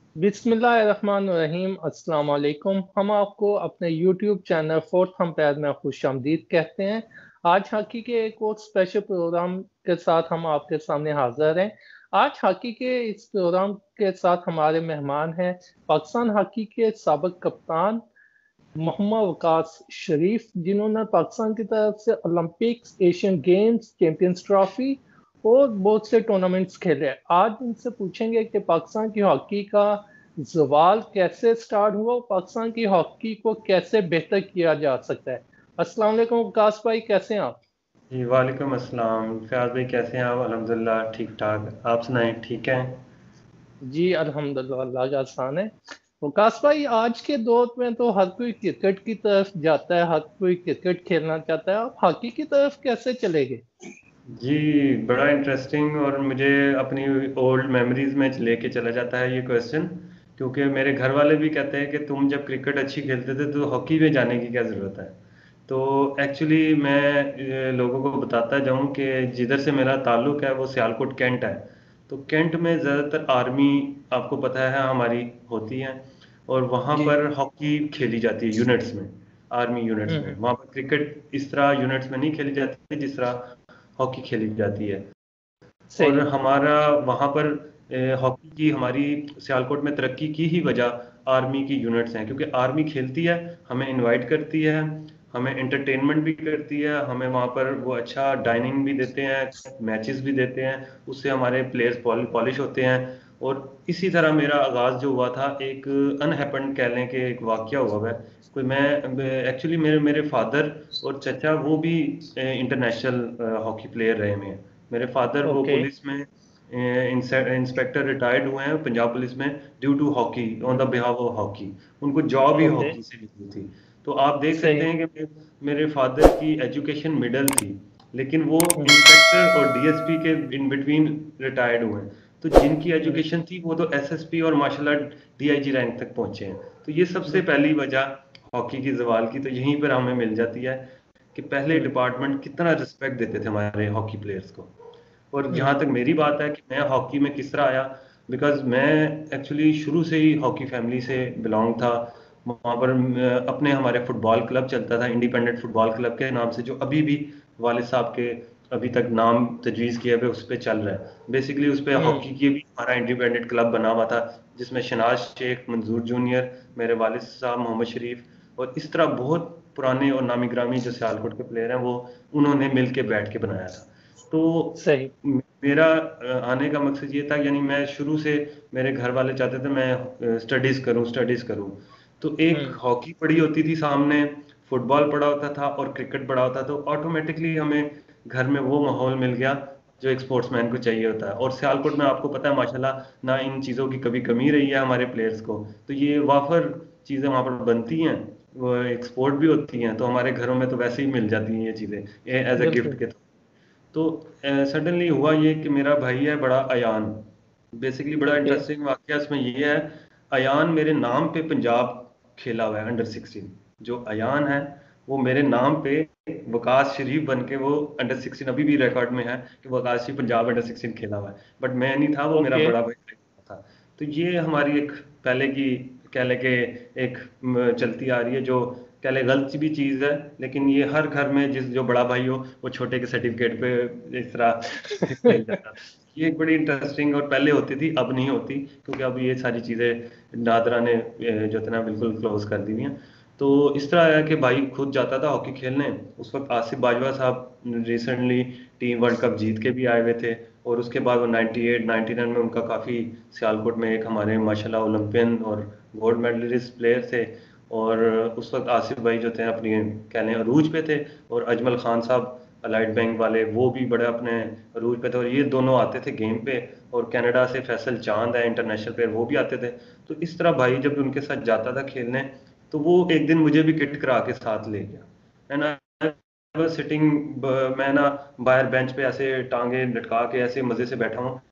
बिस्मिल्लाहिर्रहमानिर्रहीम। अस्सलाम वालेकुम। हम आपको अपने YouTube चैनल फोर्थ अंपायर में खुशामदीद कहते हैं। आज हॉकी के एक और स्पेशल प्रोग्राम के साथ हम आपके सामने हाजिर हैं। आज हॉकी के इस प्रोग्राम के साथ हमारे मेहमान हैं पाकिस्तान हॉकी के साबिक कप्तान मोहम्मद वकास शरीफ, जिन्होंने पाकिस्तान की तरफ से Olympics, Asian Games, Champions Trophy और बहुत से टूर्नामेंट्स खेले। आज उनसे पूछेंगे कि पाकिस्तान की हॉकी का जवाल कैसे स्टार्ट हुआ और पाकिस्तान की हॉकी को कैसे बेहतर किया जा सकता है। अस्सलाम वालेकुम वकास भाई, कैसे हैं आप? जी वालेकुम अस्सलाम। फयाज भाई कैसे हैं आप? अल्हम्दुलिल्लाह ठीक ठाक। आप सुनाएं, ठीक हैं? जी अल्हम्दुलिल्लाह, अल्लाह का एहसान है। वकास भाई, आज के दौर में तो हर कोई क्रिकेट की तरफ जाता है, हर कोई क्रिकेट खेलना चाहता है। आप हॉकी की तरफ कैसे चले गए? जी, बड़ा इंटरेस्टिंग और मुझे अपनी ओल्ड मेमोरीज में लेके चला जाता है ये क्वेश्चन। क्योंकि मेरे घर वाले भी कहते हैं कि तुम जब क्रिकेट अच्छी खेलते थे तो हॉकी में जाने की क्या ज़रूरत है। तो एक्चुअली मैं लोगों को बताता जाऊं कि जिधर से मेरा ताल्लुक है वो सियालकोट कैंट है। तो कैंट में ज़्यादातर आर्मी, आपको पता है, हमारी होती है। और वहाँ जी। पर हॉकी खेली जाती है यूनिट्स में, आर्मी यूनिट्स में। हम्म। वहाँ पर क्रिकेट इस तरह यूनिट्स में नहीं खेली जाती जिस तरह हॉकी खेली जाती है। और सही। हमारा वहाँ पर हॉकी की हमारी सियालकोट में तरक्की की ही वजह आर्मी की यूनिट्स हैं, क्योंकि आर्मी खेलती है, हमें इनवाइट करती है, हमें एंटरटेनमेंट भी करती है, हमें वहाँ पर वो अच्छा डाइनिंग भी देते हैं, मैचेस भी देते हैं। उससे हमारे प्लेयर्स पॉलिश होते हैं। और इसी तरह मेरा आगाज़ जो हुआ था, एक अनहैपेंड कह लें कि एक वाकया हुआ है। कोई मैं एक्चुअली मेरे मेरे फादर और चचा वो भी इंटरनेशनल हॉकी प्लेयर रहे हैं। मेरे फादर वो ओके। पुलिस में इंस्पेक्टर रिटायर्ड हुए हैं पंजाब पुलिस में, due to hockey, on the behalf of hockey. उनको जॉब ही ओके। हॉकी से मिली थी। तो आप देख सकते सही। हैं कि मेरे फादर की एजुकेशन मिडल थी, लेकिन वो हम्म। इंस्पेक्टर और डीएसपी के इन बिटवीन रिटायर्ड हुए हैं। तो जिनकी हम्म। एजुकेशन थी वो तो एसएसपी और माशाल्लाह डीआईजी रैंक तक पहुंचे हैं। तो ये सबसे हम्म। पहली वजह हॉकी की जवाल की तो यहीं पर हमें मिल जाती है कि पहले हम्म। डिपार्टमेंट कितना रिस्पेक्ट देते थे हमारे हॉकी प्लेयर्स को। और जहाँ हम्म। तक मेरी बात है कि मैं हॉकी में किस तरह आया, बिकॉज मैं एक्चुअली शुरू से ही हॉकी फैमिली से बिलोंग था। वहाँ पर अपने हमारे फुटबॉल क्लब चलता था, इंडिपेंडेंट फुटबॉल क्लब के नाम से, जो अभी भी वालिद साहब के अभी तक नाम तजवीज़ किया हुआ उस पर चल रहा है। बेसिकली उस पर हम्म। हॉकी की भी हमारा इंडिपेंडेंट क्लब बना हुआ था, जिसमें शनाज शेख, मंजूर जूनियर, मेरे वालिद साहब मोहम्मद शरीफ और इस तरह बहुत पुराने और नामी ग्रामी जो सियालकोट के प्लेयर हैं वो उन्होंने मिल के बैठ के बनाया था। तो सही। मेरा आने का मकसद ये था, यानी मैं शुरू से, मेरे घर वाले चाहते थे मैं स्टडीज करूं स्टडीज करूं। तो एक हम्म। हॉकी पड़ी होती थी सामने, फुटबॉल पड़ा होता था और क्रिकेट पड़ा होता था, तो ऑटोमेटिकली हमें घर में वो माहौल मिल गया जो एक स्पोर्ट्समैन को चाहिए होता है। और सियालकोट में आपको पता है माशाल्लाह ना इन चीज़ों की कभी कमी रही है हमारे प्लेयर्स को। तो ये वाफर चीज़ें वहाँ पर बनती हैं, वो एक्सपोर्ट भी होती हैं, तो हमारे घरों में तो वैसे ही मिल जाती हैं ये चीज़ें एज अ गिफ्ट बिल्कुल। के। तो सडनली हुआ ये कि मेरा भाई है बड़ा अयान। बेसिकली बड़ा ओके। इंटरेस्टिंग वाकया इसमें ये है, अयान मेरे नाम पे पंजाब खेला हुआ है अंडर 16। जो अयान है वो मेरे नाम पे वकास शरीफ बन के वो अंडर 16 अभी भी रिकॉर्ड में है कि वकास शरीफ पंजाब अंडर 16 खेला हुआ है। बट मैं नहीं था, वो मेरा ओके। बड़ा भाई था। तो ये हमारी एक पहले की कह ले के एक चलती आ रही है, जो कह ले गलत भी चीज़ है, लेकिन ये हर घर में जिस जो बड़ा भाई हो वो छोटे के सर्टिफिकेट पे इस तरह खेल जाता था। ये एक बड़ी इंटरेस्टिंग और पहले होती थी, अब नहीं होती, क्योंकि अब ये सारी चीज़ें नादरा ने जो है ना बिल्कुल क्लोज कर दी हुई हैं। तो इस तरह है कि भाई खुद जाता था हॉकी खेलने। उस वक्त आसिफ बाजवा साहब रिसेंटली टीम वर्ल्ड कप जीत के भी आए हुए थे। और उसके बाद वो 98 99 में उनका काफ़ी, सियालकोट में एक हमारे माशाल्लाह ओलंपियन और गोल्ड मेडलिस्ट प्लेयर थे। और उस वक्त आसिफ भाई जो थे अपनी कह लें अरूज पे थे। और अजमल खान साहब अलाइड बैंक वाले वो भी बड़े अपने अरूज पे थे, और ये दोनों आते थे गेम पे। और कनाडा से फैसल चांद है इंटरनेशनल प्लेयर, वो भी आते थे। तो इस तरह भाई जब उनके साथ जाता था खेलने, तो वो एक दिन मुझे भी किट करा के साथ ले गया। एंड आई वाज सिटिंग, मैं ना बाहर बेंच पे ऐसे टांगे लटका के ऐसे मजे से बैठा हूँ,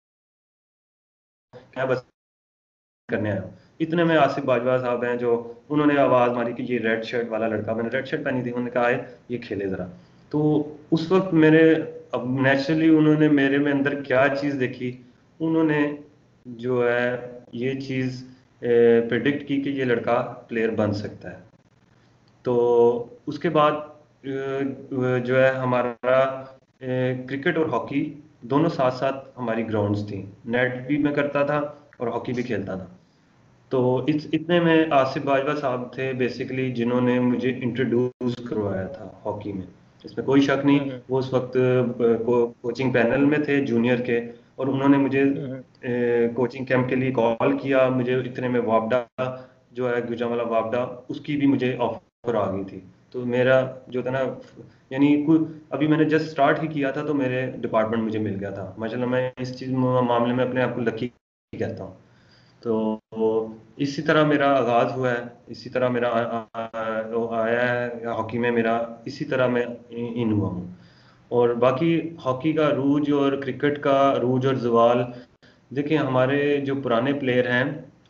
क्या बस करने आया हूँ। इतने में आसिफ बाजवा साहब हैं, जो उन्होंने आवाज मारी कि ये रेड शर्ट वाला लड़का, मैंने रेड शर्ट पहनी थी, उन्होंने कहा है ये खेले जरा। तो उस वक्त मेरे, अब नेचुरली उन्होंने मेरे में अंदर क्या चीज देखी, उन्होंने जो है ये चीज़ प्रिडिक्ट की कि ये लड़का प्लेयर बन सकता है। तो उसके बाद जो है हमारा क्रिकेट और हॉकी दोनों साथ साथ हमारी ग्राउंड्स थी। नेट भी मैं करता था और हॉकी भी खेलता था। तो इतने में आसिफ बाजवा साहब थे बेसिकली जिन्होंने मुझे इंट्रोड्यूस करवाया था हॉकी में। इसमें कोई शक नहीं, हम्म, वो उस वक्त कोचिंग पैनल में थे जूनियर के, और उन्होंने मुझे हम्म, कोचिंग कैंप के लिए कॉल किया। मुझे इतने में वापडा जो है गुजरांवाला वापडा, उसकी भी मुझे ऑफर आ गई थी। तो मेरा जो था ना, यानी अभी मैंने जस्ट स्टार्ट ही किया था तो मेरे डिपार्टमेंट मुझे मिल गया था माशाल्लाह। मैं इस चीज मामले में अपने आप को लकी कहता हूँ। तो इसी तरह मेरा आगाज हुआ है, इसी तरह मेरा वो आया है हॉकी में, मेरा इसी तरह मैं इन हुआ हूँ। और बाकी हॉकी का रूज और क्रिकेट का रूज और जवाल, देखिए हमारे जो पुराने प्लेयर हैं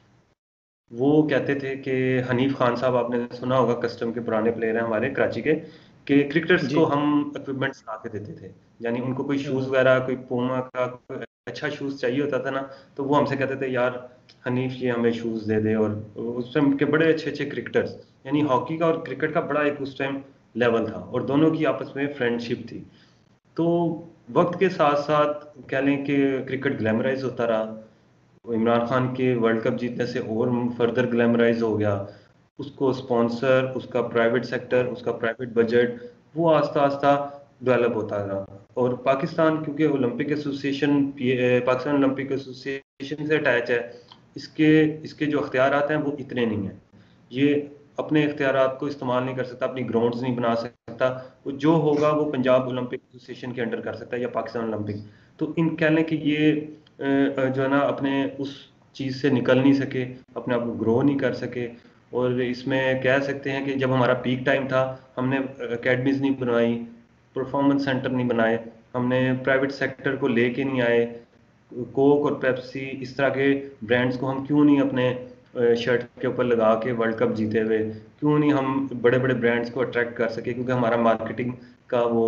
वो कहते थे कि हनीफ खान साहब, आपने सुना होगा, कस्टम के पुराने प्लेयर हैं हमारे कराची के, कि क्रिकेटर्स जी। को हम इक्विपमेंट्स ला के देते थे। यानी उनको कोई शूज हम्म, वगैरह, कोई पूमा का कोई अच्छा शूज चाहिए होता था ना, तो वो हमसे कहते थे यार हनीफ ये हमें शूज दे दे। और उस टाइम के बड़े अच्छे अच्छे क्रिकेटर्स, यानी हॉकी का और क्रिकेट का बड़ा एक उस टाइम लेवल था, और दोनों की आपस में फ्रेंडशिप थी। तो वक्त के साथ साथ कह लें कि क्रिकेट ग्लैमराइज होता रहा। इमरान खान के वर्ल्ड कप जीतने से और फर्दर ग्लैमराइज हो गया। उसको स्पॉन्सर, उसका प्राइवेट सेक्टर, उसका प्राइवेट बजट, वो आस्ता आस्ता डेवलप होता रहा। और पाकिस्तान क्योंकि Olympic association, Pakistan Olympic association से अटैच है, इसके इसके जो अख्तियारात हैं वो इतने नहीं हैं। ये अपने इख्तियारात को इस्तेमाल नहीं कर सकता, अपनी ग्राउंड्स नहीं बना सकता। वो जो होगा वो पंजाब ओलंपिक एसोसिएशन के अंडर कर सकता है या पाकिस्तान ओलंपिक। तो इन कह लें कि ये जो है ना अपने उस चीज़ से निकल नहीं सके, अपने आप को ग्रो नहीं कर सके। और इसमें कह सकते हैं कि जब हमारा पीक टाइम था, हमने एकेडमीज नहीं बनवाई, परफॉर्मेंस सेंटर नहीं बनाए, हमने प्राइवेट सेक्टर को लेके नहीं आए। कोक और पेप्सी इस तरह के ब्रांड्स को हम क्यों नहीं अपने शर्ट के ऊपर लगा के वर्ल्ड कप जीते हुए, क्यों नहीं हम बड़े बड़े ब्रांड्स को अट्रैक्ट कर सके, क्योंकि हमारा मार्केटिंग का वो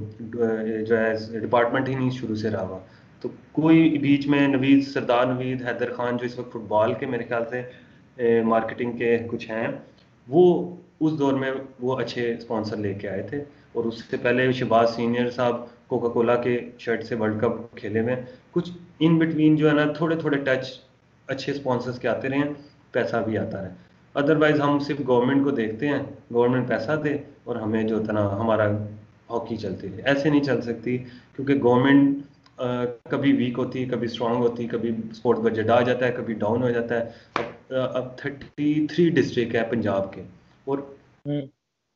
जो है डिपार्टमेंट ही नहीं शुरू से रहा हुआ। तो कोई बीच में नवीद, सरदार नवीद, हैदर खान, जो इस वक्त फुटबॉल के मेरे ख्याल से मार्केटिंग के कुछ हैं, वो उस दौर में वो अच्छे स्पॉन्सर लेके आए थे। और उससे पहले शहबाज सीनियर साहब कोका कोला के शर्ट से वर्ल्ड कप खेले में, कुछ इन बिटवीन जो है ना थोड़े थोड़े टच अच्छे स्पॉन्सर्स के आते रहे हैं, पैसा भी आता रहे। अदरवाइज हम सिर्फ गवर्नमेंट को देखते हैं, गवर्नमेंट पैसा दे और हमें जो था ना हमारा हॉकी चलती है। ऐसे नहीं चल सकती, क्योंकि गवर्नमेंट कभी वीक होती है, कभी स्ट्रांग होती है, कभी स्पोर्ट्स बजट आ जाता है, कभी डाउन हो जाता है। अब 33 डिस्ट्रिक्ट है पंजाब के, और हम्म,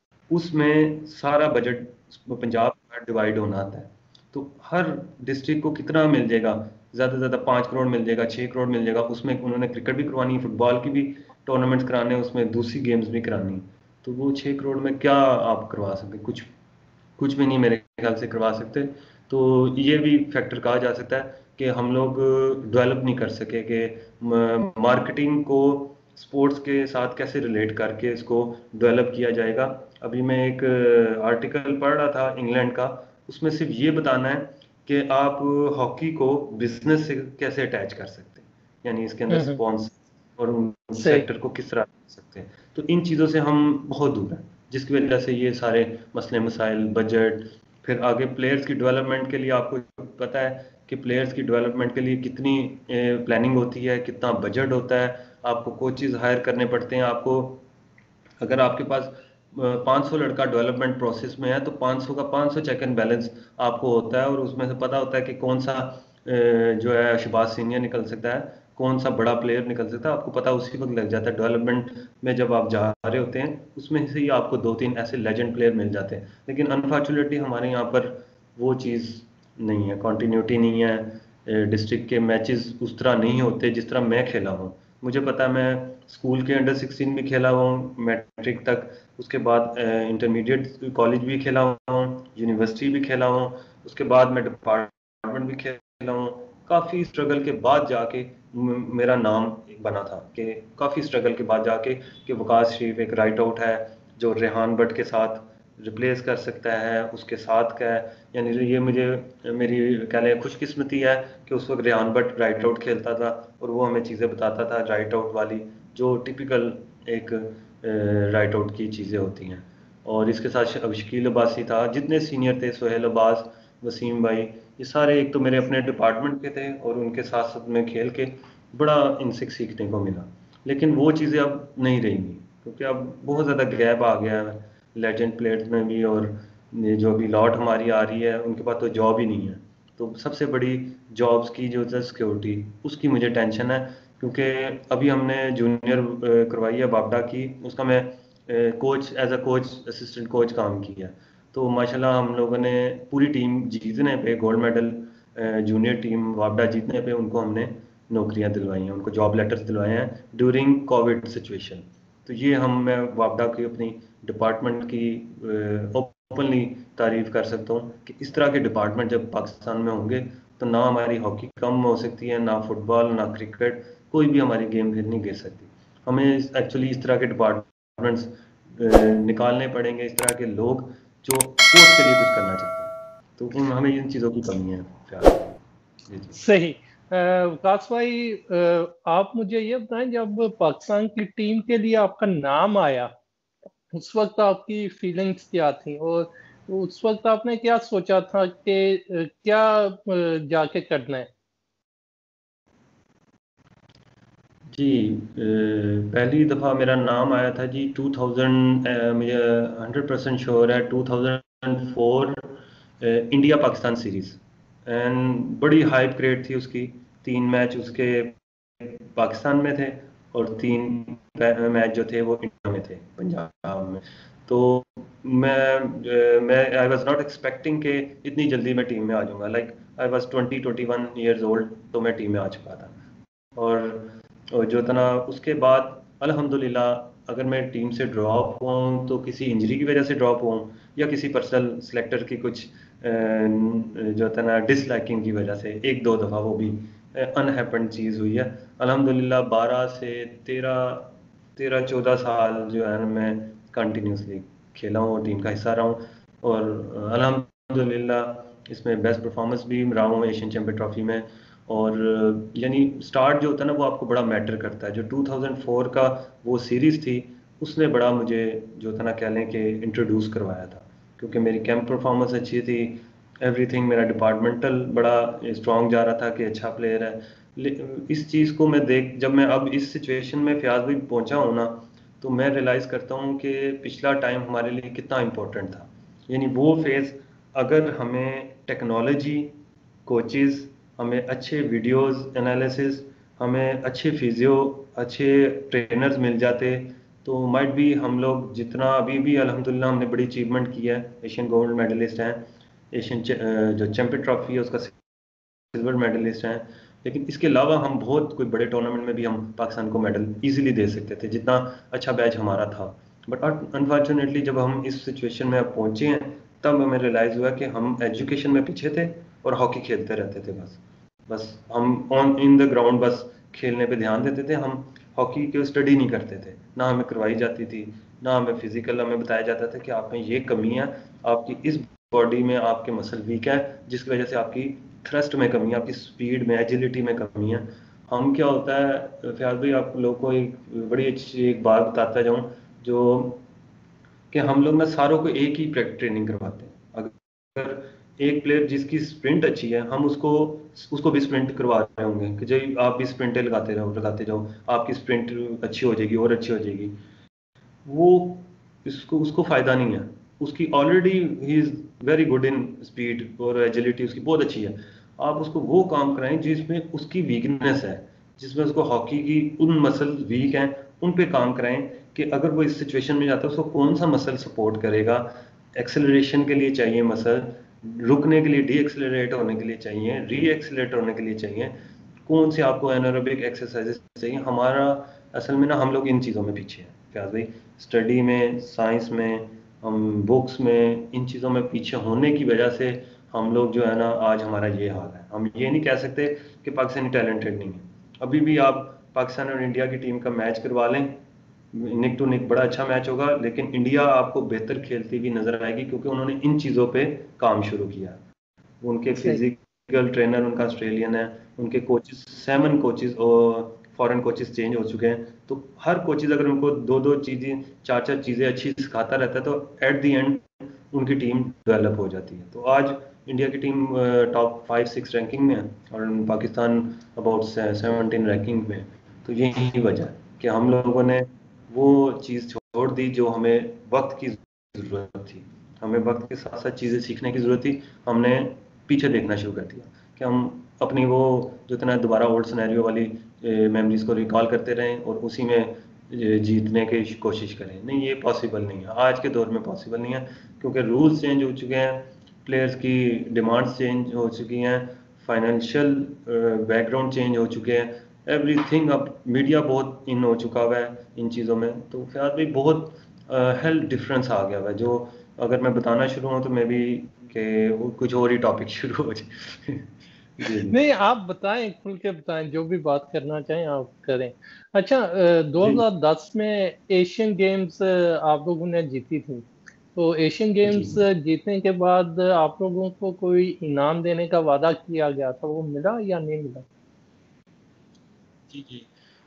उसमें सारा बजट पंजाब का डिवाइड होना आता है। तो हर डिस्ट्रिक्ट को कितना मिल जाएगा? ज़्यादा से ज़्यादा 5 करोड़ मिल जाएगा, 6 करोड़ मिल जाएगा। उसमें उन्होंने क्रिकेट भी करवानी है, फुटबॉल की भी टूर्नामेंट्स कराने हैं, उसमें दूसरी गेम्स भी करानी है। तो वो 6 करोड़ में क्या आप करवा सकते? कुछ कुछ भी नहीं मेरे ख्याल से करवा सकते। तो ये भी फैक्टर कहा जा सकता है कि हम लोग डेवलप नहीं कर सके कि मार्केटिंग को स्पोर्ट्स के साथ कैसे रिलेट करके इसको डेवलप किया जाएगा। अभी मैं एक आर्टिकल पढ़ रहा था इंग्लैंड का, उसमें सिर्फ ये बताना है कि आप हॉकी को बिजनेस से कैसे अटैच कर सकते हैं, यानी इसके अंदर हम्म, स्पॉन्सर और सही। सेक्टर को किस तरह कर सकते हैं। तो इन चीज़ों से हम बहुत दूर हैं, जिसकी वजह से ये सारे मसले मसाइल, बजट, फिर आगे प्लेयर्स की डेवलपमेंट के लिए आपको पता है कि प्लेयर्स की डेवलपमेंट के लिए कितनी प्लानिंग होती है, कितना बजट होता है। आपको कोचेज हायर करने पड़ते हैं। आपको अगर आपके पास 500 लड़का डेवलपमेंट प्रोसेस में है, तो 500 का 500 चेक एंड बैलेंस आपको होता है, और उसमें से पता होता है कि कौन सा जो है शहबाज सीनियर निकल सकता है, कौन सा बड़ा प्लेयर निकल सकता है। आपको पता उसी वक्त लग जाता है डेवलपमेंट में, जब आप जा रहे होते हैं उसमें से ही आपको 2-3 ऐसे लेजेंड प्लेयर मिल जाते हैं। लेकिन अनफॉर्चुनेटली हमारे यहाँ पर वो चीज़ नहीं है, कंटिन्यूटी नहीं है। डिस्ट्रिक्ट के मैचेस उस तरह नहीं होते जिस तरह मैं खेला हूँ। मुझे पता है, मैं स्कूल के अंडर 16 भी खेला हुआ हूँ मैट्रिक तक, उसके बाद इंटरमीडिएट कॉलेज भी खेला हुआ हूँ, यूनिवर्सिटी भी खेला हूँ, उसके बाद मैं डिपार्टमेंट भी खेला हूँ। काफ़ी स्ट्रगल के बाद जाके मेरा नाम बना था, कि काफ़ी स्ट्रगल के बाद जाके कि वकास शरीफ एक राइट आउट है जो रेहान भट्ट के साथ रिप्लेस कर सकता है उसके साथ का है। यानी ये मुझे मेरी कह लें खुशकिस्मती है कि उस वक्त रेहान भट्ट राइट आउट खेलता था और वो हमें चीज़ें बताता था राइट आउट वाली, जो टिपिकल एक राइट आउट की चीज़ें होती हैं। और इसके साथ अब शकील अब्बासी था, जितने सीनियर थे, सोहेल अब्बास, वसीम भाई, ये सारे एक तो मेरे अपने डिपार्टमेंट के थे और उनके साथ साथ में खेल के बड़ा इनसे सीखने को मिला। लेकिन वो चीज़ें अब नहीं रहेंगी क्योंकि अब बहुत ज़्यादा गैप आ गया है लेजेंड प्लेयर्स में भी, और ये जो अभी लॉट हमारी आ रही है उनके पास तो जॉब ही नहीं है। तो सबसे बड़ी जॉब्स की जो है सिक्योरिटी, उसकी मुझे टेंशन है क्योंकि अभी हमने जूनियर करवाई है बाबडा की, उसका मैं coach as a coach assistant coach काम किया। तो माशाल्लाह हम लोगों ने पूरी टीम जीतने पे गोल्ड मेडल, जूनियर टीम वापडा जीतने पे उनको हमने नौकरियां दिलवाई हैं, उनको जॉब लेटर्स दिलवाए हैं ड्यूरिंग कोविड सिचुएशन। तो ये मैं वापडा की अपनी डिपार्टमेंट की ओपनली तारीफ कर सकता हूँ कि इस तरह के डिपार्टमेंट जब पाकिस्तान में होंगे तो ना हमारी हॉकी कम हो सकती है, ना फुटबॉल, ना क्रिकेट, कोई भी हमारी गेम फिर नहीं गिर सकती। हमें एक्चुअली इस तरह के डिपार्टमेंट्स निकालने पड़ेंगे, इस तरह के लोग जो स्पोर्ट्स के लिए कुछ करना चाहते हैं। तो हमें इन चीज़ों की कमी है फिलहाल। जी जी। सही। विकास भाई, आप मुझे ये बताएं, जब पाकिस्तान की टीम के लिए आपका नाम आया, उस वक्त आपकी फीलिंग्स क्या थी, और उस वक्त आपने क्या सोचा था कि क्या जाके करना है? जी, पहली दफ़ा मेरा नाम आया था जी 2000, मुझे 100% श्योर है 2004, इंडिया पाकिस्तान सीरीज़। एंड बड़ी हाइप क्रिएट थी उसकी। 3 मैच उसके पाकिस्तान में थे और 3 मैच जो थे वो इंडिया में थे, पंजाब में। तो मैं आई वॉज नॉट एक्सपेक्टिंग कि इतनी जल्दी मैं टीम में आ जाऊंगा। Like I was 21 years old, तो मैं टीम में आ चुका था। और जो तना उसके बाद अल्हम्दुलिल्लाह, अगर मैं टीम से ड्रॉप हुआ हूँ तो किसी इंजरी की वजह से ड्रॉप हुआ हूँ या किसी पर्सनल सेलेक्टर की कुछ जो तना डिसलाइकिंग की वजह से, एक दो दफ़ा वो भी अनहैपन चीज़ हुई है। अल्हम्दुलिल्लाह 12 से 13 14 साल जो है ना, मैं कंटिन्यूसली खेला हूँ और टीम का हिस्सा रहा हूँ। और अल्हम्दुलिल्लाह इसमें बेस्ट परफॉर्मेंस भी रहा हूँ एशियन चैंपियन ट्रॉफी में। और यानी स्टार्ट जो होता है ना वो आपको बड़ा मैटर करता है। जो 2004 का वो सीरीज़ थी उसने बड़ा मुझे जो था ना कह लें कि इंट्रोड्यूस करवाया था, क्योंकि मेरी कैंप परफॉर्मेंस अच्छी थी, एवरीथिंग मेरा डिपार्टमेंटल बड़ा स्ट्रांग जा रहा था कि अच्छा प्लेयर है। इस चीज़ को मैं देख, जब मैं अब इस सिचुएशन में फयाज भी पहुंचा हूँ ना, तो मैं रियलाइज़ करता हूँ कि पिछला टाइम हमारे लिए कितना इम्पोर्टेंट था। यानी वो फेज़, अगर हमें टेक्नोलॉजी, कोचेस, हमें अच्छे वीडियोस एनालिसिस, हमें अच्छे फिजियो, अच्छे ट्रेनर्स मिल जाते, तो माइट भी हम लोग जितना अभी भी अल्हम्दुलिल्लाह हमने बड़ी अचीवमेंट की है, एशियन गोल्ड मेडलिस्ट हैं, एशियन जो चैंपियन ट्रॉफी है उसका सिल्वर मेडलिस्ट हैं। लेकिन इसके अलावा हम बहुत कोई बड़े टूर्नामेंट में भी हम पाकिस्तान को मेडल इजीली दे सकते थे, जितना अच्छा बैच हमारा था। बट अनफॉर्चुनेटली जब हम इस सिचुएशन में अब पहुंचे हैं, तब हमें रियलाइज़ हुआ कि हम एजुकेशन में पीछे थे और हॉकी खेलते रहते थे। बस बस हम ऑन इन द ग्राउंड बस खेलने पे ध्यान देते थे, हम हॉकी की स्टडी नहीं करते थे, ना हमें करवाई जाती थी, ना हमें फिजिकल हमें बताया जाता था कि आप में ये कमी है, आपकी इस बॉडी में आपके मसल वीक है, जिसकी वजह से आपकी थ्रस्ट में कमी है, आपकी स्पीड में, एजिलिटी में कमी है। हम क्या होता है फयाज भाई, आप लोगों को एक बड़ी अच्छी एक बात बताता जाऊं, जो कि हम लोग ना सारों को एक ही ट्रेनिंग करवाते हैं। अगर एक प्लेयर जिसकी स्प्रिंट अच्छी है, हम उसको उसको भी स्प्रिंट करवा रहे होंगे कि जी आप भी स्प्रिंटें लगाते जाओ, आपकी स्प्रिंट अच्छी हो जाएगी और अच्छी हो जाएगी। वो इसको उसको फायदा नहीं है, उसकी already he is very good in speed और एजिलिटी उसकी बहुत अच्छी है। आप उसको वो काम कराएं जिसमें उसकी वीकनेस है, जिसमें उसको हॉकी की उन मसल वीक हैं, उन पे काम कराएं कि अगर वो इस सिचुएशन में जाता है उसको कौन सा मसल सपोर्ट करेगा। एक्सेलरेशन के लिए चाहिए मसल, रुकने के लिए डी एक्सेलरेट होने के लिए चाहिए, री एक्सेलरेट होने के लिए चाहिए, कौन से आपको एनारोबिक एक्सरसाइजेस चाहिए। हमारा असल में ना हम लोग इन चीज़ों में पीछे हैं फयाज भाई, स्टडी में, साइंस में, हम बुक्स में, इन चीज़ों में पीछे होने की वजह से हम लोग जो है ना आज हमारा ये हाल है। हम ये नहीं कह सकते कि पाकिस्तानी टैलेंटेड नहीं है। अभी भी आप पाकिस्तान और इंडिया की टीम का मैच करवा लें, निक टू निक बड़ा अच्छा मैच होगा, लेकिन इंडिया आपको बेहतर खेलती हुई नजर आएगी क्योंकि उन्होंने इन चीज़ों पे काम शुरू किया। उनके सही। फिजिकल ट्रेनर उनका ऑस्ट्रेलियन है, उनके कोचेस 7 कोचेस और फॉरेन कोचेस चेंज हो चुके हैं। तो हर कोचेस अगर उनको दो दो चीज़ें, चार चार चीज़ें अच्छी सिखाता रहता है तो एट द एंड उनकी टीम डेवलप हो जाती है। तो आज इंडिया की टीम टॉप 5-6 रैंकिंग में है और पाकिस्तान अबाउट 17 रैंकिंग में है। तो यही वजह है कि हम लोगों ने वो चीज़ छोड़ दी जो हमें वक्त की ज़रूरत थी। हमें वक्त के साथ साथ चीज़ें सीखने की ज़रूरत थी। हमने पीछे देखना शुरू कर दिया कि हम अपनी वो जो इतना दोबारा ओल्ड सिनेरियो वाली मेमोरीज को रिकॉल करते रहें और उसी में जीतने की कोशिश करें। नहीं, ये पॉसिबल नहीं है, आज के दौर में पॉसिबल नहीं है, क्योंकि रूल्स चेंज हो चुके हैं, प्लेयर्स की डिमांड्स चेंज हो चुकी हैं, फाइनेंशियल बैकग्राउंड चेंज हो चुके हैं, एवरीथिंग। अब मीडिया बहुत इन हो चुका हुआ है इन चीज़ों में। तो ख्याल भी बहुत हेल्थ डिफरेंस आ गया हुआ है, जो अगर मैं बताना शुरू हूँ तो मे बी कि कुछ और ही टॉपिक शुरू हो जाए। जी जी नहीं, आप बताएं, खुल के बताएं, जो भी बात करना चाहें आप करें। अच्छा, जी 2010 में एशियन गेम्स आप लोगों ने जीती थी। तो एशियन जी गेम्स जीतने के बाद आप लोगों को कोई इनाम देने का वादा किया गया था, वो मिला या नहीं मिला? जी जी।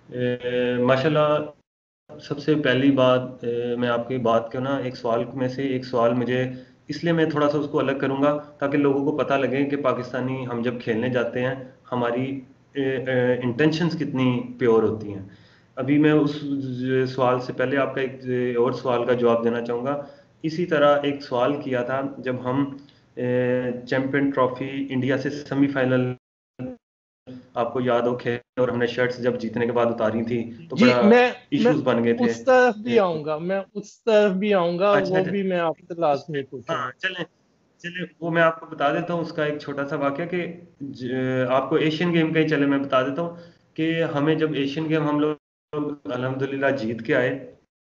माशाल्लाह, सबसे पहली बात मैं आपकी बात क्यों ना एक सवाल में से एक सवाल मुझे, इसलिए मैं थोड़ा सा उसको अलग करूंगा ताकि लोगों को पता लगे कि पाकिस्तानी हम जब खेलने जाते हैं हमारी इंटेंशंस कितनी प्योर होती हैं। अभी मैं उस सवाल से पहले आपका एक और सवाल का जवाब देना चाहूँगा। इसी तरह एक सवाल किया था जब हम चैंपियन ट्रॉफी इंडिया से सेमीफाइनल, आपको याद हो खेले और हमने शर्ट्स जब जीतने के बाद उतारी थी तो जी, बड़ा मैं इश्यूज बन गए थे। उस तरफ भी आऊंगा, मैं उस तरफ भी आऊंगा, अच्छा वो अच्छा। भी मैं आपसे लाजमी उसमें हाँ, पूछूंगा। चलें चलें, वो मैं आपको बता देता हूँ उसका एक छोटा सा वाक्य कि आपको एशियन गेम का ही चले मैं बता देता हूँ कि हमें जब एशियन गेम हम लोग अल्हम्दुलिल्लाह जीत के आए,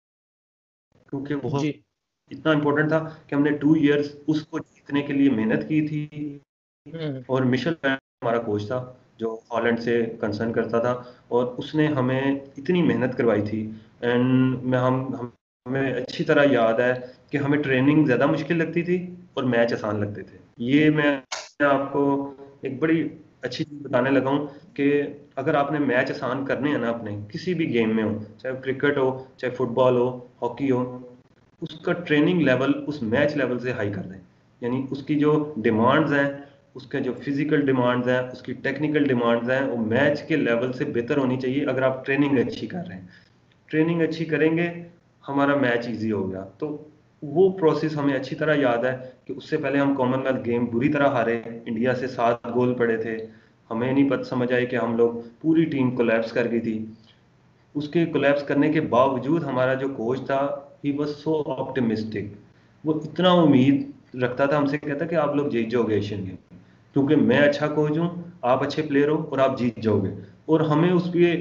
क्योंकि बहुत जी। इतना इम्पोर्टेंट था कि हमने 2 इयर्स उसको जीतने के लिए मेहनत की थी। हम्म। और मिशेल हमारा कोच था जो हॉलैंड से कंसर्न करता था, और उसने हमें इतनी मेहनत करवाई थी। एंड मैं हमें अच्छी तरह याद है कि हमें ट्रेनिंग ज़्यादा मुश्किल लगती थी और मैच आसान लगते थे। ये मैं आपको एक बड़ी अच्छी चीज़ बताने लगा हूँ कि अगर आपने मैच आसान करने हैं ना अपने किसी भी गेम में हो, चाहे क्रिकेट हो, चाहे फुटबॉल हो, हॉकी हो, उसका ट्रेनिंग लेवल उस मैच लेवल से हाई कर दें। यानी उसकी जो डिमांड्स हैं, उसके जो फिजिकल डिमांड्स हैं, उसकी टेक्निकल डिमांड्स हैं, वो मैच के लेवल से बेहतर होनी चाहिए अगर आप ट्रेनिंग अच्छी कर रहे हैं। ट्रेनिंग अच्छी करेंगे, हमारा मैच इजी हो गया। तो वो प्रोसेस हमें अच्छी तरह याद है कि उससे पहले हम कॉमनवेल्थ गेम बुरी तरह हारे, इंडिया से 7 गोल पड़े थे। हमें नहीं पता समझ आई कि हम लोग पूरी टीम कोलैप्स कर गई थी। उसके कोलैप्स करने के बावजूद हमारा जो कोच था, ही वाज सो ऑप्टिमिस्टिक। वो इतना उम्मीद रखता था हमसे, कहता कि आप लोग जीत जाओगे एशियन गेम, क्योंकि मैं अच्छा कोच हूँ, आप अच्छे प्लेयर हो और आप जीत जाओगे। और हमें उस पे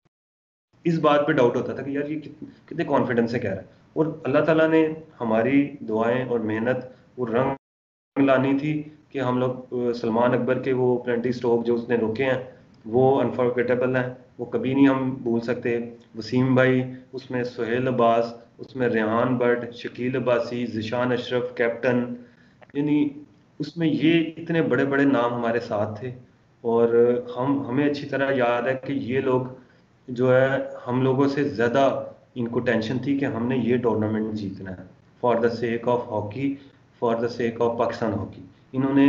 इस बात पे डाउट होता था कि यार ये कितने कॉन्फिडेंस से कह रहा है। और अल्लाह ताला ने हमारी दुआएं और मेहनत वो रंग लानी थी कि हम लोग सलमान अकबर के वो पेनल्टी स्ट्रोक जो उसने रोके हैं वो अनफॉरगेटेबल हैं, वो कभी नहीं हम भूल सकते। वसीम भाई, उसमें सुहेल अब्बास, उसमें रेहान बट, शकील अब्बासी, जिशान अशरफ कैप्टन, यानी उसमें ये इतने बड़े बड़े नाम हमारे साथ थे। और हमें अच्छी तरह याद है कि ये लोग जो है, हम लोगों से ज़्यादा इनको टेंशन थी कि हमने ये टूर्नामेंट जीतना है, for the sake of hockey, for the sake of Pakistan hockey. इन्होंने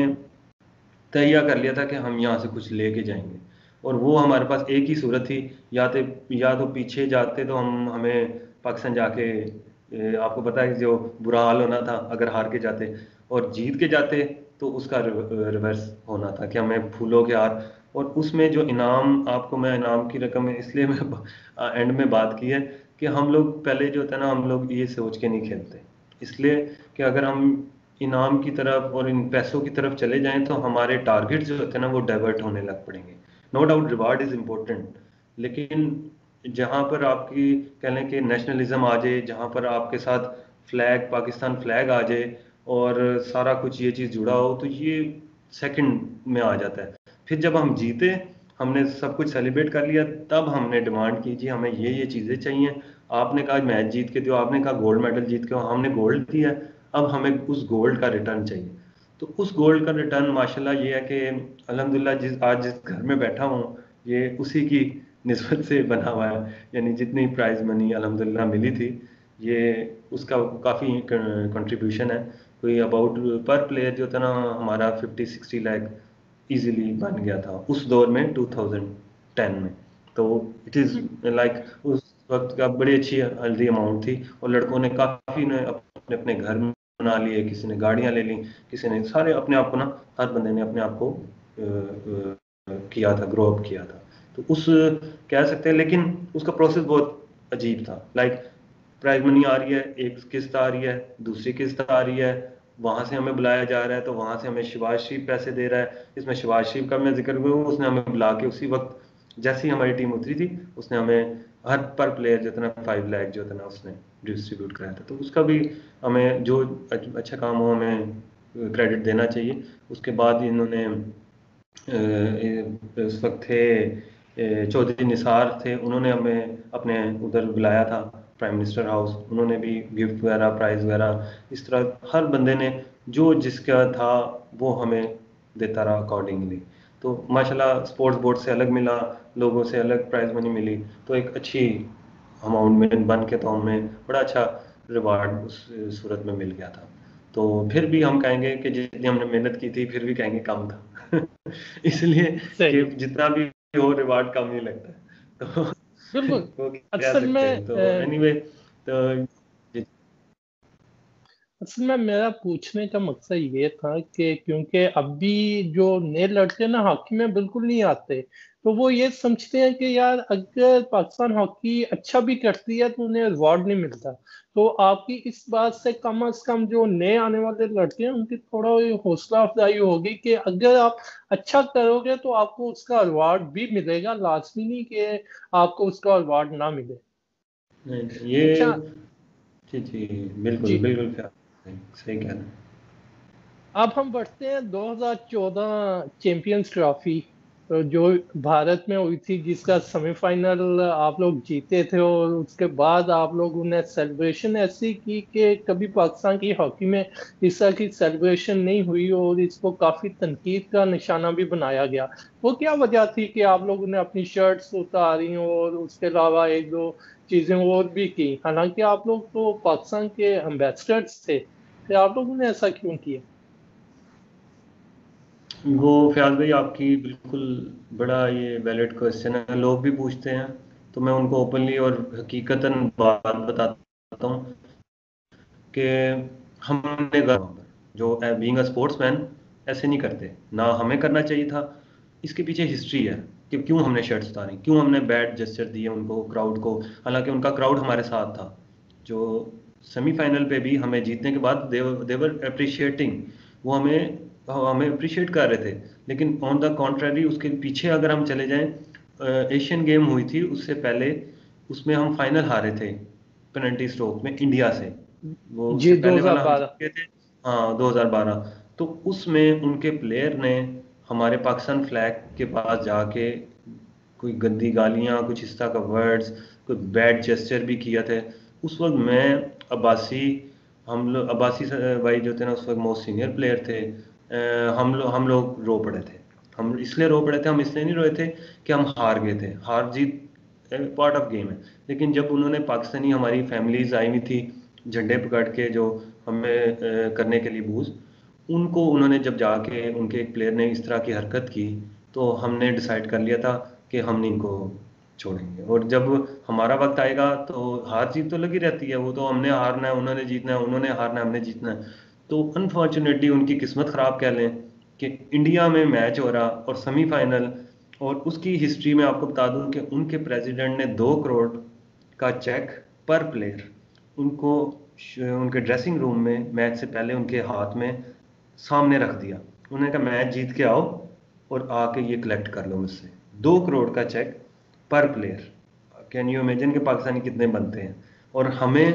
तैयार कर लिया था कि हम यहाँ से कुछ लेके जाएंगे। और वो हमारे पास एक ही सूरत थी, या तो पीछे जाते तो हमें पाकिस्तान जाके आपको पता है कि जो बुरा हाल होना था अगर हार के जाते, और जीत के जाते तो उसका रिवर्स होना था कि हमें फूलों के हार। और उसमें जो इनाम, आपको मैं इनाम की रकम है इसलिए मैं एंड में बात की है कि हम लोग पहले जो होता है ना, हम लोग ये सोच के नहीं खेलते, इसलिए कि अगर हम इनाम की तरफ और इन पैसों की तरफ चले जाएं तो हमारे टारगेट जो होते हैं ना वो डाइवर्ट होने लग पड़ेंगे। No doubt reward is important, लेकिन जहां पर आपकी कह लें कि नेशनलिज्म आ जाए, जहां पर आपके साथ फ्लैग, पाकिस्तान फ्लैग आ जाए और सारा कुछ ये चीज़ जुड़ा हो, तो ये सेकंड में आ जाता है। फिर जब हम जीते, हमने सब कुछ सेलिब्रेट कर लिया, तब हमने डिमांड की जी हमें ये चीज़ें चाहिए, आपने कहा मैच जीत के दो, आपने कहा गोल्ड मेडल जीत के, हमने गोल्ड दिया, अब हमें उस गोल्ड का रिटर्न चाहिए। तो उस गोल्ड का रिटर्न माशाल्लाह ये है कि अल्हम्दुलिल्लाह जिस घर में बैठा हूँ ये उसी की निस्बत से बना हुआ है, यानी जितनी प्राइज मनी अल्हम्दुलिल्लाह मिली थी ये उसका काफ़ी कंट्रीब्यूशन है। कोई अबाउट पर प्लेयर जो था ना हमारा 50-60 लाख इजीली बन गया था उस दौर में 2010 में। तो इट इज़ लाइक उस वक्त का बड़ी अच्छी हेल्दी अमाउंट थी, और लड़कों ने काफ़ी ने अपने अपने घर बना लिए, किसी ने गाड़ियां ले ली, किसी ने सारे अपने आप को ना, हर बंदे ने अपने आप को किया था, ग्रो अप किया था। तो उस कह सकते हैं, लेकिन उसका प्रोसेस बहुत अजीब था। लाइक प्राइज मनी आ रही है, एक किस्त आ रही है, दूसरी किस्त आ रही है, वहां से हमें बुलाया जा रहा है, तो वहां से हमें शहबाज शरीफ पैसे दे रहा है। इसमें शहबाज शरीफ का मैं जिक्र करूँ, उसने हमें बुला के उसी वक्त जैसे ही हमारी टीम उतरी थी उसने हमें हर पर प्लेयर जितना 5 लाख जो था ना उसने डिस्ट्रीब्यूट कराया था। तो उसका भी हमें जो अच्छा काम हो हमें क्रेडिट देना चाहिए। उसके बाद इन्होंने उस वक्त थे चौधरी निसार थे, उन्होंने हमें अपने उधर बुलाया था प्राइम मिनिस्टर हाउस, उन्होंने भी गिफ्ट वगैरह प्राइज वगैरह इस तरह हर बंदे ने जो जिसका था वो हमें देता रहा अकॉर्डिंगली। तो माशाल्लाह स्पोर्ट्स बोर्ड से अलग मिला, लोगों से अलग प्राइज मनी मिली, तो एक अच्छी अमाउंट में बन के तो हमें बड़ा अच्छा रिवार्ड उस सूरत में मिल गया था। तो फिर भी हम कहेंगे कि जितनी हमने मेहनत की थी फिर भी कहेंगे कम था इसलिए कि सही। जितना भी हो रिवार्ड कम ही लगता है। तो बिल्कुल। वो कह असल सकते में हैं। तो एनीवे तो असल में मेरा पूछने का मकसद ये था कि क्योंकि अभी जो नए लड़के ना हॉकी में बिल्कुल नहीं आते, तो वो ये समझते हैं कि यार अगर पाकिस्तान हॉकी अच्छा भी करती है तो उन्हें रिवॉर्ड नहीं मिलता। तो आपकी इस बात से कम जो नए आने वाले लड़के हैं उनकी थोड़ा ये हौसला अफजाई होगी कि अगर आप अच्छा करोगे तो आपको उसका रिवॉर्ड भी मिलेगा, लाजमी नहीं कि आपको उसका रिवॉर्ड ना मिले। ये अच्छा। जी जी, बिल्कुल जी। बिल्कुल क्या सही कह रहे हैं। अब हम बढ़ते हैं 2014 चैंपियंस ट्रॉफी, जो भारत में हुई थी, जिसका सेमीफाइनल आप लोग जीते थे, और उसके बाद आप लोगों ने सेलिब्रेशन ऐसी की कि कभी पाकिस्तान की हॉकी में इस तरह की सेलिब्रेशन नहीं हुई, और इसको काफी तनकीद का निशाना भी बनाया गया। वो क्या वजह थी कि आप लोगों ने अपनी शर्ट्स उतारी और उसके अलावा एक दो चीजें और भी की, हालांकि आप लोग तो पाकिस्तान के एम्बेसडर्स थे, तो आप लोगों ने ऐसा क्यों किया? वो फयाज भाई आपकी बिल्कुल बड़ा ये वैलिड क्वेश्चन है, लोग भी पूछते हैं, तो मैं उनको ओपनली और हकीकतन बात बताता हूँ कि हमने वहाँ पर जो बीइंग अ स्पोर्ट्समैन ऐसे नहीं करते, ना हमें करना चाहिए था। इसके पीछे हिस्ट्री है कि क्यों हमने शर्ट्स उतारी, क्यों हमने बैड जेस्चर दिए उनको, क्राउड को। हालांकि उनका क्राउड हमारे साथ था, जो सेमीफाइनल पे भी हमें जीतने के बाद देवर अप्रिशिएटिंग, वो हमें हमें अप्रिशिएट कर रहे थे। लेकिन ऑन द कॉन्ट्ररी उसके पीछे अगर हम चले जाएं, एशियन गेम हुई थी उससे पहले, उसमें हम फाइनल हारे थे पेनल्टी स्ट्रोक में इंडिया से। वो जी, उससे पहले वाला हम 2012। जीत गए थे, हाँ 2012। तो उसमें उनके प्लेयर ने हमारे पाकिस्तान फ्लैग के पास जाके कोई गंदी गालियाँ, कुछ इस तरह का वर्ड्स, कोई बैड जेस्चर भी किया थे। उस वक्त मैं, अब्बासी, अब्बासी भाई जो थे ना उस वक्त मोस्ट सीनियर प्लेयर थे, हम लोग रो पड़े थे। हम इसलिए रो पड़े थे, हम इसलिए नहीं रोए थे कि हम हार गए थे, हार जीत पार्ट ऑफ गेम है। लेकिन जब उन्होंने पाकिस्तानी हमारी फैमिलीज आई हुई थी झंडे पकड़ के जो हमें करने के लिए बूझ, उनको उन्होंने जब जाके उनके एक प्लेयर ने इस तरह की हरकत की, तो हमने डिसाइड कर लिया था कि हम नहीं इनको छोड़ेंगे। और जब हमारा वक्त आएगा तो हार जीत तो लगी रहती है, वो तो हमने हारना है उन्होंने जीतना है, उन्होंने हारना है हमने जीतना है। तो अनफॉर्चुनेटली उनकी किस्मत खराब कह लें कि इंडिया में मैच हो रहा और सेमीफाइनल, और उसकी हिस्ट्री में आपको बता दूं कि उनके प्रेसिडेंट ने 2 करोड़ का चेक पर प्लेयर उनको उनके ड्रेसिंग रूम में मैच से पहले उनके हाथ में सामने रख दिया। उन्होंने कहा मैच जीत के आओ और आके ये कलेक्ट कर लो मुझसे, 2 करोड़ का चेक पर प्लेयर। कैन यू इमेजिन कि पाकिस्तानी कितने बनते हैं। और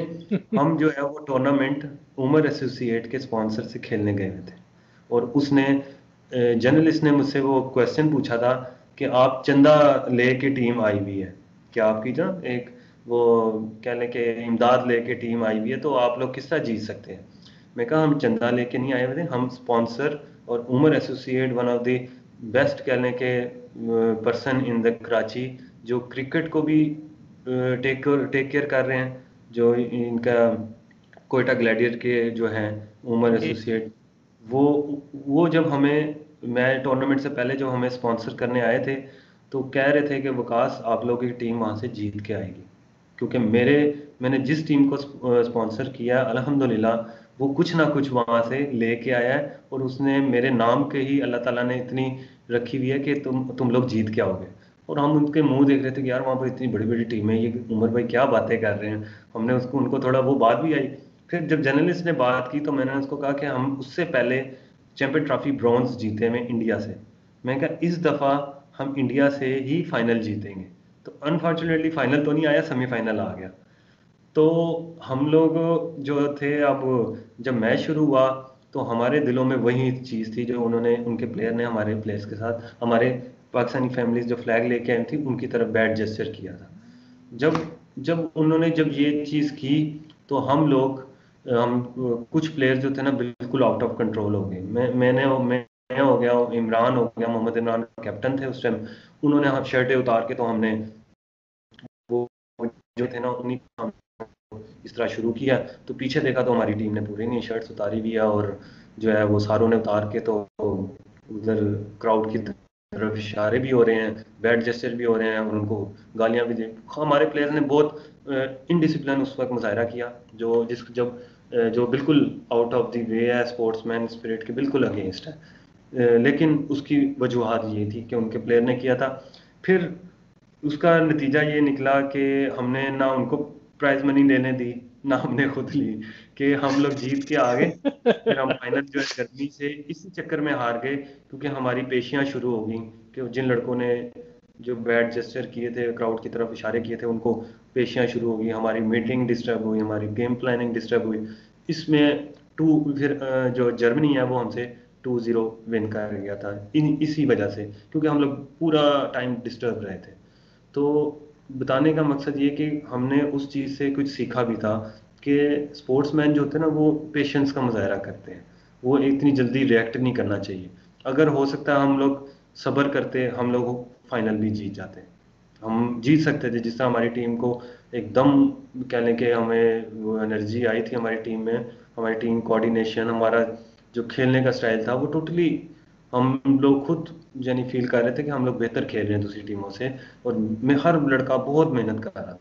हम जो है वो टूर्नामेंट उमर एसोसिएट के स्पॉन्सर से खेलने गए हुए थे। और उसने जर्नलिस्ट ने मुझसे वो क्वेश्चन पूछा था कि आप चंदा ले के टीम आई हुई है, क्या आपकी ना एक वो कह लें कि इमदाद लेके टीम आई हुई है, तो आप लोग किस तरह जीत सकते हैं। मैं कहा हम चंदा लेके नहीं आए हुए थे, हम स्पॉन्सर और Umar associate one of the best कह लें कि पर्सन इन द कराची, जो क्रिकेट को भी टेक टेक केयर कर रहे हैं, जो इनका कोयटा ग्लैडियर के जो हैं उमर जी। एसोसिएट, वो वो जब हमें, मैं टूर्नामेंट से पहले जब हमें स्पॉन्सर करने आए थे, तो कह रहे थे कि वकास आप लोगों की टीम वहाँ से जीत के आएगी, क्योंकि मैंने जिस टीम को स्पॉन्सर किया अल्हम्दुलिल्लाह वो कुछ ना कुछ वहाँ से लेके आया है, और उसने मेरे नाम के ही अल्लाह ताला ने इतनी रखी हुई है कि तुम लोग जीत के आओगे। और हम उनके मुंह देख रहे थे कि यार वहाँ पर इतनी बड़ी बड़ी टीम है, ये उमर भाई क्या बातें कर रहे हैं। हमने उसको उनको थोड़ा वो बात भी आई। फिर जब जर्नलिस्ट ने बात की तो मैंने उसको कहा कि हम उससे पहले चैंपियन ट्रॉफी ब्रॉन्ज जीते हैं इंडिया से। मैं कहा इस दफा हम इंडिया से ही फाइनल जीतेंगे। तो अनफॉर्चुनेटली फाइनल तो नहीं आया, सेमीफाइनल आ गया। तो हम लोग जो थे, अब जब मैच शुरू हुआ तो हमारे दिलों में वही चीज़ थी जो उन्होंने, उनके प्लेयर ने हमारे प्लेयर्स के साथ, हमारे पाकिस्तानी फैमिलीज जो फ्लैग लेके आई थी उनकी तरफ बैट जेस्चर किया था। जब जब उन्होंने जब ये चीज़ की तो हम कुछ प्लेयर जो थे ना बिल्कुल आउट ऑफ कंट्रोल हो गए। मैं हो गया, इमरान हो गया, मोहम्मद इमरान कैप्टन थे उस टाइम, उन्होंने हम शर्टें उतार के तो हमने वो जो थे ना उन्हीं को इस तरह शुरू किया। तो पीछे देखा तो हमारी टीम ने पूरी नहीं शर्ट्स उतारी भी है, और जो है वो सारों ने उतार के तो उधर क्राउड की तरफ इशारे भी हो रहे हैं, बैट जेस्चर भी हो रहे हैं, और उनको गालियां भी दी। हमारे प्लेयर ने बहुत इनडिसिप्लिन उस वक्त मुजाहरा किया, जो बिल्कुल आउट ऑफ द वे है, स्पोर्ट्समैन स्पिरिट के बिल्कुल अगेंस्ट है। लेकिन उसकी वजूहत ये थी कि उनके प्लेयर ने किया था। फिर उसका नतीजा ये निकला कि हमने ना उनको प्राइज मनी लेने दी, ना हमने खुद ली, कि हम लोग जीत के आ गए। फिर हम फाइनल जो है गर्मी से इसी चक्कर में हार गए, क्योंकि हमारी पेशियां शुरू हो गई कि जिन लड़कों ने जो बैट जेस्चर किए थे, क्राउड की तरफ इशारे किए थे, उनको पेशियां शुरू हो गई, हमारी मीटिंग डिस्टर्ब हुई, हमारी गेम प्लानिंग डिस्टर्ब हुई। इसमें फिर जो जर्मनी है वो हमसे 2-0 विन कर गया था इसी वजह से, क्योंकि हम लोग पूरा टाइम डिस्टर्ब रहे थे। तो बताने का मकसद ये कि हमने उस चीज़ से कुछ सीखा भी था कि स्पोर्ट्समैन जो होते हैं ना वो पेशेंस का मुजाहरा करते हैं, वो इतनी जल्दी रिएक्ट नहीं करना चाहिए। अगर हो सकता है हम लोग सब्र करते, हम लोग फाइनल भी जीत जाते। हम जीत सकते थे, जिस तरह हमारी टीम को एकदम कह लें कि हमें वो एनर्जी आई थी हमारी टीम में, हमारी टीम कोऑर्डिनेशन, हमारा जो खेलने का स्टाइल था वो टोटली, हम लोग खुद यानी फील कर रहे थे कि हम लोग बेहतर खेल रहे हैं दूसरी टीमों से। और मैं हर लड़का बहुत मेहनत कर रहा था।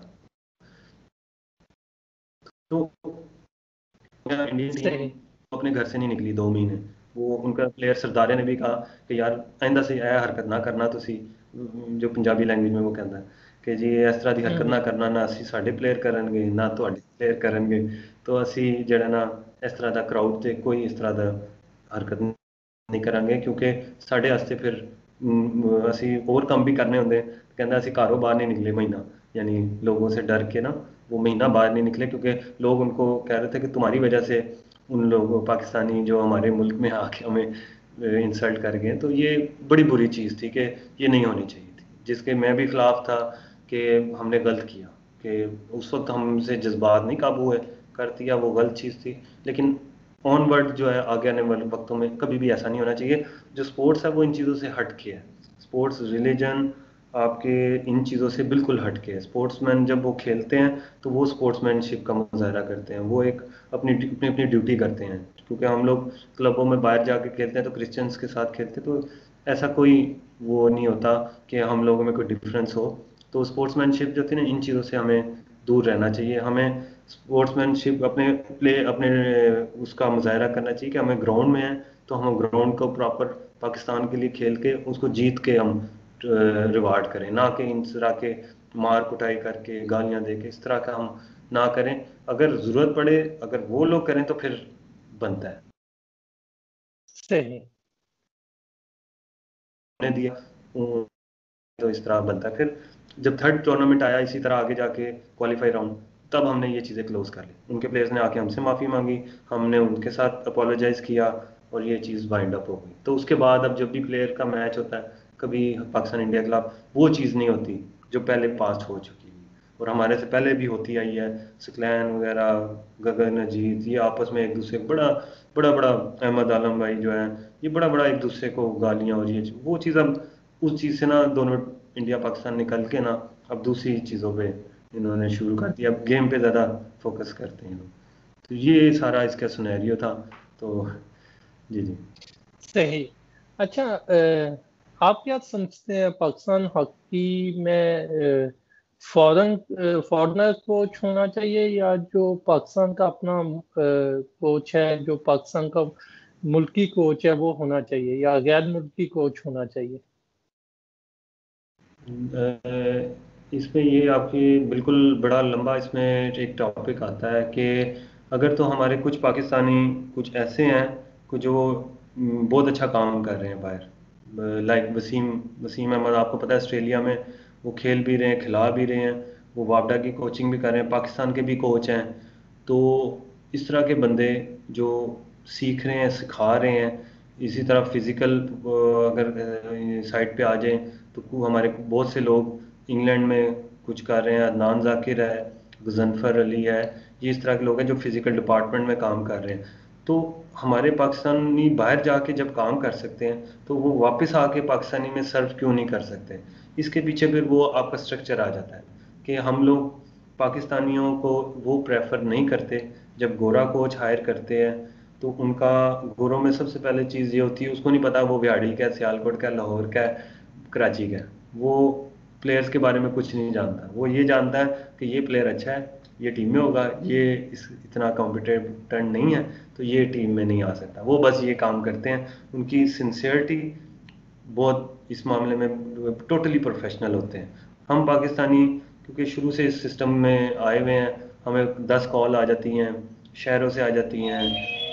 तो इंडियन टीम सही। अपने घर से नहीं निकली 2 महीने। वो उनका प्लेयर सरदारे ने भी कहा कि यार आइंदा से यह हरकत ना करना तुसी, जो पंजाबी लैंग्वेज में वो कहता है कि जी इस तरह की हरकत ना करना, ना ਅਸੀਂ ਸਾਡੇ प्लेयर ਕਰਨਗੇ ना ਤੁਹਾਡੇ प्लेयर ਕਰਨਗੇ। तो ਅਸੀਂ ਜਿਹੜਾ ना इस तरह का क्राउड से कोई इस तरह का हरकत नहीं करांगे, क्योंकि ਸਾਡੇ वास्ते फिर ਅਸੀਂ और काम भी करने होंगे। कहता ਅਸੀਂ घरों बाहर नहीं निकले महीना, यानी लोगों से डर के ना वो महीना बाहर नहीं निकले, क्योंकि लोग उनको कह रहे थे कि तुम्हारी वजह से उन लोगों पाकिस्तानी जो हमारे मुल्क में आके हमें इंसल्ट कर गए। तो ये बड़ी बुरी चीज़ थी कि ये नहीं होनी चाहिए थी, जिसके मैं भी खिलाफ था कि हमने गलत किया, कि उस वक्त हमसे जज्बात नहीं काबू हुए, कर दिया, वो गलत चीज़ थी। लेकिन ऑनवर्ड जो है आगे आने वाले वक्तों में कभी भी ऐसा नहीं होना चाहिए। जो स्पोर्ट्स है वो इन चीज़ों से हट के है, स्पोर्ट्स रिलीजन आपके इन चीज़ों से बिल्कुल हट के है। स्पोर्ट्समैन जब वो खेलते हैं तो वो स्पोर्ट्समैनशिप का मुजाहरा करते हैं, वो एक अपनी अपनी अपनी ड्यूटी करते हैं। क्योंकि हम लोग क्लबों में बाहर जाके खेलते हैं तो क्रिश्चियंस के साथ खेलते हैं, तो ऐसा कोई वो नहीं होता कि हम लोगों में कोई डिफरेंस हो। तो स्पोर्ट्समैनशिप जो थी ना इन चीज़ों से हमें दूर रहना चाहिए। हमें स्पोर्ट्समैनशिप अपने उसका मुजाहरा करना चाहिए कि हमें ग्राउंड में है तो हम ग्राउंड को प्रॉपर पाकिस्तान के लिए खेल के उसको जीत के हम रिवार्ड करें, ना कि इन तरह के मार कुटाई करके गालियां दे के, इस तरह का हम ना करें। अगर जरूरत पड़े, अगर वो लोग करें तो फिर बनता है। सही। ने दिया तो इस तरह बनता है। फिर जब थर्ड टूर्नामेंट आया इसी तरह आगे जाके क्वालिफाई राउंड, तब हमने ये चीज़ें क्लोज कर ली। उनके प्लेयर्स ने आके हमसे माफ़ी मांगी, हमने उनके साथ अपोलोजाइज किया, और ये चीज़ वाइंड अप हो गई। तो उसके बाद अब जब भी प्लेयर का मैच होता है, कभी पाकिस्तान इंडिया के खिलाफ, वो चीज़ नहीं होती जो पहले पास्ट हो चुकी है। और हमारे से पहले भी होती आई है। सकलैन वगैरह, गगन, अजीत, ये आपस में एक दूसरे को बड़ा बड़ा बड़ा, अहमद आलम भाई जो है, ये बड़ा बड़ा एक दूसरे को गालियाँ, और ये वो चीज़ अब उस चीज़ से ना दोनों इंडिया पाकिस्तान निकल के ना अब दूसरी चीज़ों पे इन्होंने शुरू कर दिया, अब गेम पे ज़्यादा फोकस करते हैं लोग। तो ये सारा इसका सिनेरियो था। तो जी जी। सही। अच्छा, आप क्या समझते हैं पाकिस्तान हॉकी में फॉरेन फॉरेनर कोच होना चाहिए, या जो पाकिस्तान का अपना कोच है, जो पाकिस्तान का मुल्की कोच है वो होना चाहिए, या गैर मुल्की कोच होना चाहिए? इसमें ये आपकी बिल्कुल बड़ा लंबा इसमें एक टॉपिक आता है कि अगर तो हमारे कुछ पाकिस्तानी कुछ ऐसे हैं कुछ जो बहुत अच्छा काम कर रहे हैं बाहर, लाइक वसीम वसीम अहमद, आपको पता है ऑस्ट्रेलिया में वो खेल भी रहे हैं, खिला भी रहे हैं, वो वापडा की कोचिंग भी कर रहे हैं, पाकिस्तान के भी कोच हैं। तो इस तरह के बंदे जो सीख रहे हैं, सिखा रहे हैं, इसी तरह फिजिकल अगर साइड पे आ जाएं तो हमारे बहुत से लोग इंग्लैंड में कुछ कर रहे हैं, अदनान जाकिर है, गजनफर अली है, ये इस तरह के लोग हैं जो फिजिकल डिपार्टमेंट में काम कर रहे हैं। तो हमारे पाकिस्तानी बाहर जाके जब काम कर सकते हैं तो वो वापस आके पाकिस्तानी में सर्व क्यों नहीं कर सकते? इसके पीछे फिर वो आपका स्ट्रक्चर आ जाता है कि हम लोग पाकिस्तानियों को वो प्रेफर नहीं करते। जब गोरा कोच हायर करते हैं तो उनका गोरों में सबसे पहले चीज़ ये होती है, उसको नहीं पता वो बिहाड़ी का है, सियालकोट का है, लाहौर का है, कराची का है। वो प्लेयर्स के बारे में कुछ नहीं जानता, वो ये जानता है कि ये प्लेयर अच्छा है, ये टीम में होगा, ये इतना कॉम्पिटेंट नहीं है तो ये टीम में नहीं आ सकता। वो बस ये काम करते हैं, उनकी सिंसियरिटी बहुत इस मामले में टोटली प्रोफेशनल होते हैं। हम पाकिस्तानी क्योंकि शुरू से इस सिस्टम में आए हुए हैं, हमें 10 कॉल आ जाती हैं, शहरों से आ जाती हैं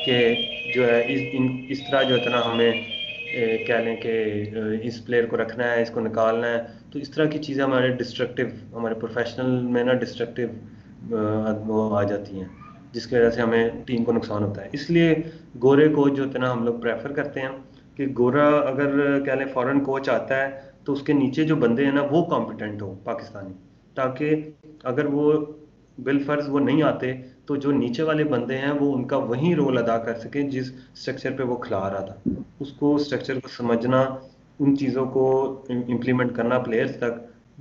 कि जो है इस तरह जो है ना हमें कह लें कि इस प्लेयर को रखना है, इसको निकालना है। तो इस तरह की चीज़ें हमारे डिस्ट्रक्टिव, हमारे प्रोफेशनल में ना डिस्ट्रक्टिव वो आ जाती हैं, जिसकी वजह से हमें टीम को नुकसान होता है। इसलिए गोरे कोच जो होते हैं ना हम लोग प्रेफर करते हैं कि गोरा अगर कह लें फॉरेन कोच आता है तो उसके नीचे जो बंदे हैं ना वो कॉम्पिटेंट हो पाकिस्तानी, ताकि अगर वो बिलफर्ज वो नहीं आते तो जो नीचे वाले बंदे हैं वो उनका वही रोल अदा कर सकें जिस स्ट्रक्चर पे वो खिला रहा था। उसको स्ट्रक्चर को समझना, उन चीज़ों को इम्प्लीमेंट करना प्लेयर्स तक,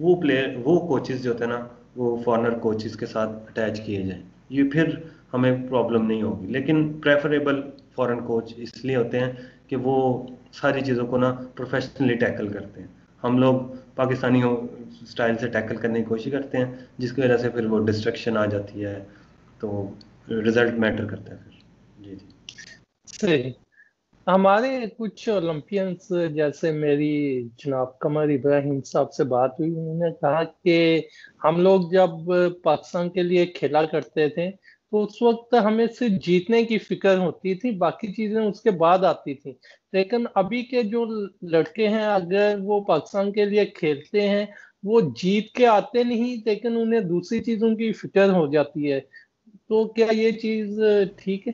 वो कोचेस जो होते हैं ना वो फॉरेनर कोचेस के साथ अटैच किए जाएं, ये फिर हमें प्रॉब्लम नहीं होगी। लेकिन प्रेफरेबल फॉरेन कोच इसलिए होते हैं कि वो सारी चीज़ों को ना प्रोफेशनली टैकल करते हैं। हम लोग पाकिस्तानी स्टाइल से टैकल करने की कोशिश करते हैं, जिसकी वजह से फिर वो डिस्ट्रक्शन आ जाती है, तो रिजल्ट मैटर करता है फिर। जी जी। सही। हमारे कुछ ओलंपियंस, जैसे मेरी जनाब कमर इब्राहिम साहब से बात हुई, उन्होंने कहा कि हम लोग जब पाकिस्तान के लिए खेला करते थे तो उस वक्त हमें सिर्फ जीतने की फिक्र होती थी, बाकी चीजें उसके बाद आती थी। लेकिन अभी के जो लड़के हैं, अगर वो पाकिस्तान के लिए खेलते हैं, वो जीत के आते नहीं, लेकिन उन्हें दूसरी चीजों की फिक्र हो जाती है। तो क्या ये चीज ठीक है?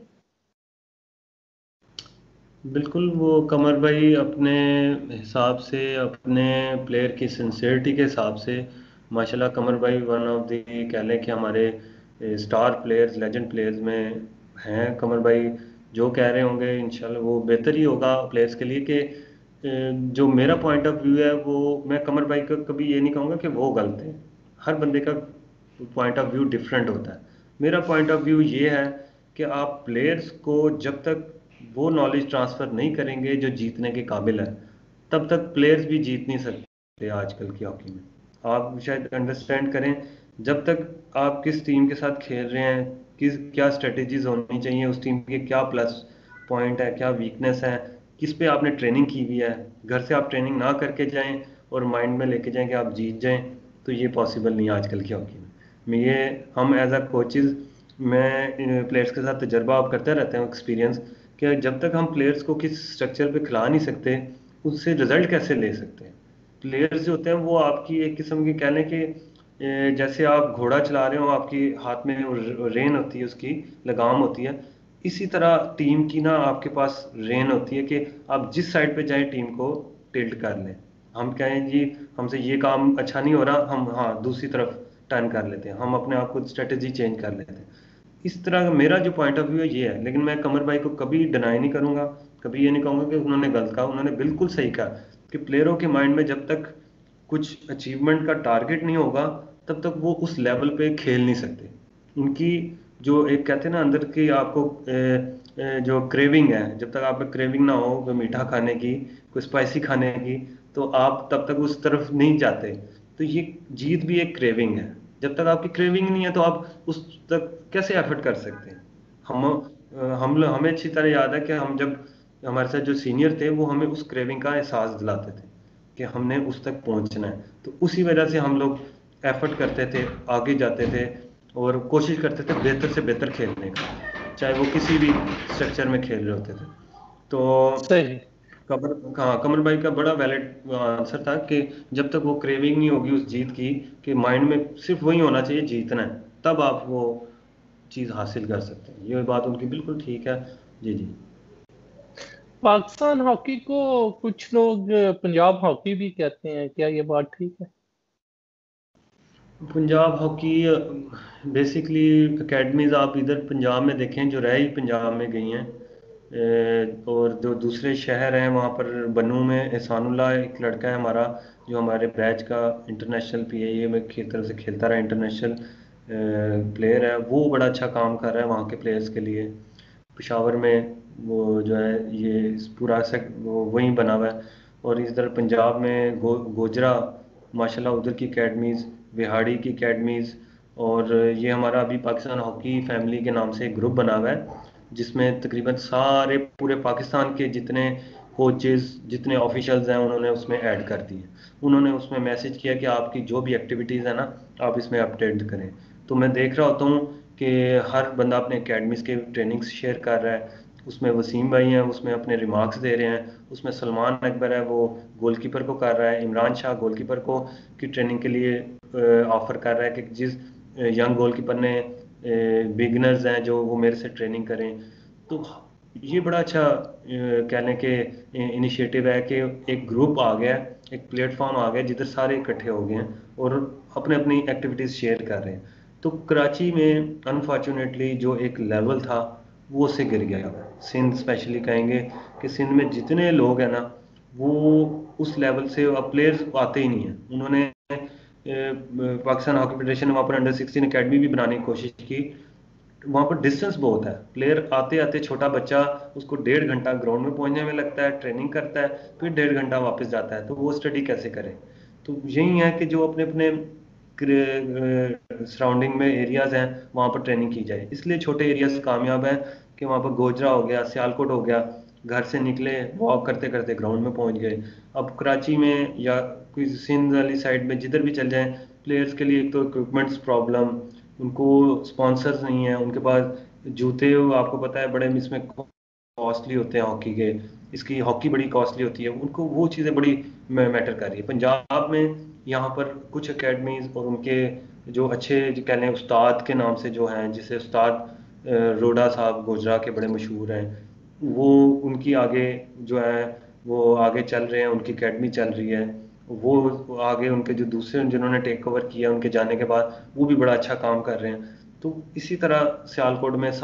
बिल्कुल, वो कमर भाई अपने हिसाब से, अपने प्लेयर की सिंसियरिटी के हिसाब से, माशाल्लाह कमर भाई वन ऑफ द कह लें कि हमारे स्टार प्लेयर्स, लेजेंड प्लेयर्स में हैं। कमर भाई जो कह रहे होंगे इंशाल्लाह वो बेहतर ही होगा प्लेयर्स के लिए कि जो मेरा पॉइंट ऑफ व्यू है वो, मैं कमर भाई का कभी ये नहीं कहूँगा कि वो गलत है। हर बंदे का पॉइंट ऑफ व्यू डिफरेंट होता है। मेरा पॉइंट ऑफ व्यू ये है कि आप प्लेयर्स को जब तक वो नॉलेज ट्रांसफ़र नहीं करेंगे जो जीतने के काबिल है, तब तक प्लेयर्स भी जीत नहीं सकते आजकल की हॉकी में। आप शायद अंडरस्टैंड करें, जब तक आप किस टीम के साथ खेल रहे हैं, किस क्या स्ट्रेटजीज होनी चाहिए, उस टीम के क्या प्लस पॉइंट है, क्या वीकनेस है, किस पे आपने ट्रेनिंग की हुई है। घर से आप ट्रेनिंग ना करके जाएं और माइंड में लेके जाएं कि आप जीत जाएं, तो ये पॉसिबल नहीं है आजकल की हॉकी में। ये हम एज अ कोचेज़, मैं प्लेयर्स के साथ तजर्बा आप करते रहते हैं, एक्सपीरियंस, कि जब तक हम प्लेयर्स को किस स्ट्रक्चर पे खिला नहीं सकते, उससे रिजल्ट कैसे ले सकते हैं? प्लेयर्स जो होते हैं वो आपकी एक किस्म की कह लें कि जैसे आप घोड़ा चला रहे हो, आपकी हाथ में रेन होती है, उसकी लगाम होती है, इसी तरह टीम की ना आपके पास रेन होती है कि आप जिस साइड पे जाएं टीम को टिल्ट कर लें। हम कहें जी हमसे ये काम अच्छा नहीं हो रहा, हम हाँ दूसरी तरफ टर्न कर लेते हैं, हम अपने आप को स्ट्रेटेजी चेंज कर लेते हैं। इस तरह का मेरा जो पॉइंट ऑफ व्यू है ये है। लेकिन मैं कमर भाई को कभी डिनाई नहीं करूंगा, कभी ये नहीं कहूंगा कि उन्होंने गलत कहा। उन्होंने बिल्कुल सही कहा कि प्लेयरों के माइंड में जब तक कुछ अचीवमेंट का टारगेट नहीं होगा तब तक वो उस लेवल पे खेल नहीं सकते। उनकी जो एक कहते हैं ना अंदर की आपको जो क्रेविंग है, जब तक आप में क्रेविंग ना हो कोई मीठा खाने की, कोई स्पाइसी खाने की, तो आप तब तक उस तरफ नहीं जाते। तो ये जीत भी एक क्रेविंग है। जब तक आपकी क्रेविंग नहीं है तो आप उस तक कैसे एफर्ट कर सकते हैं। हमें अच्छी तरह याद है कि हम जब हमारे साथ जो सीनियर थे वो हमें उस क्रेविंग का एहसास दिलाते थे कि हमने उस तक पहुंचना है। तो उसी वजह से हम लोग एफर्ट करते थे, आगे जाते थे और कोशिश करते थे बेहतर से बेहतर खेलने का, चाहे वो किसी भी स्ट्रक्चर में खेल रहे होते थे। तो सही। कमर भाई का बड़ा वैलिड आंसर था कि जब तक वो क्रेविंग नहीं होगी उस जीत की, कि माइंड में सिर्फ वही होना चाहिए जीतना है, तब आप वो चीज़ हासिल कर सकते हैं। ये बात उनकी बिल्कुल ठीक है। जी जी। पाकिस्तान हॉकी को कुछ लोग पंजाब हॉकी भी कहते हैं, क्या ये बात ठीक है? पंजाब हॉकी बेसिकली एकेडमीज आप इधर पंजाब में देखें जो रह ही पंजाब में गई हैं, और जो दूसरे शहर हैं वहाँ पर बनू में एहसानुल्लाह एक लड़का है हमारा जो हमारे बैच का इंटरनेशनल पीएए में की तरफ से खेलता रहा, इंटरनेशनल प्लेयर है, वो बड़ा अच्छा काम कर रहा है वहाँ के प्लेयर्स के लिए। पेशावर में वो जो है ये पूरा सेक वो वहीं बना हुआ है। और इधर पंजाब में गोजरा माशाल्लाह उधर की एकेडमीज़, विहाड़ी की एकेडमीज़, और ये हमारा अभी पाकिस्तान हॉकी फैमिली के नाम से एक ग्रुप बना हुआ है जिसमें तकरीबन सारे पूरे पाकिस्तान के जितने कोचेज़ जितने ऑफिशियल्स हैं उन्होंने उसमें ऐड कर दिए। उन्होंने उसमें मैसेज किया कि आपकी जो भी एक्टिविटीज़ है ना आप इसमें अपडेट करें। तो मैं देख रहा होता हूँ कि हर बंदा अपने एकेडमीज़ के ट्रेनिंग्स शेयर कर रहा है। उसमें वसीम भाई हैं, उसमें अपने रिमार्क्स दे रहे हैं। उसमें सलमान अकबर है, वो गोलकीपर को कर रहा है। इमरान शाह गोलकीपर को की ट्रेनिंग के लिए ऑफर कर रहा है कि जिस यंग गोलकीपर ने बिगिनर्स हैं जो वो मेरे से ट्रेनिंग करें। तो ये बड़ा अच्छा कह लें कि इनिशिएटिव है कि एक ग्रुप आ गया है, एक प्लेटफॉर्म आ गया जिधर सारे इकट्ठे हो गए हैं और अपने अपनी एक्टिविटीज़ शेयर कर रहे हैं। तो कराची में अनफॉर्चुनेटली जो एक लेवल था वो उससे गिर गया। सिंध स्पेशली कहेंगे कि सिंध में जितने लोग हैं ना वो उस लेवल से अब प्लेयर्स आते ही नहीं हैं। उन्होंने पाकिस्तान हॉकी फेडरेशन ने वहाँ पर अंडर 16 अकेडमी भी बनाने की कोशिश की। वहाँ पर डिस्टेंस बहुत है, प्लेयर आते आते छोटा बच्चा उसको 1.5 घंटा ग्राउंड में पहुंचने में लगता है, ट्रेनिंग करता है, फिर 1.5 घंटा वापस जाता है, तो वो स्टडी कैसे करे। तो यही है कि जो अपने अपने सराउंडिंग में एरियाज हैं वहाँ पर ट्रेनिंग की जाए। इसलिए छोटे एरियाज कामयाब हैं कि वहाँ पर गोजरा हो गया, सियालकोट हो गया, घर से निकले वॉक करते करते ग्राउंड में पहुंच गए। अब कराची में या कोई सिंध वाली साइड में जिधर भी चल जाएं, प्लेयर्स के लिए एक तो इक्विपमेंट्स प्रॉब्लम, उनको स्पॉन्सर्स नहीं है उनके पास, जूते आपको पता है बड़े इसमें कॉस्टली होते हैं हॉकी के, इसकी हॉकी बड़ी कॉस्टली होती है, उनको वो चीज़ें बड़ी मैटर कर रही है। पंजाब में यहाँ पर कुछ एकेडमीज और उनके जो अच्छे जो कह लें उस्ताद के नाम से जो हैं, जिसे उस्ताद रोडा साहब गोजरा के बड़े मशहूर हैं, वो उनकी आगे जो है वो आगे चल रहे हैं, उनकी एकेडमी चल रही है। वो आगे उनके जो दूसरे जिन्होंने टेक ओवर किया उनके जाने के बाद वो भी बड़ा अच्छा काम कर रहे हैं। तो इसी तरह सियालकोट में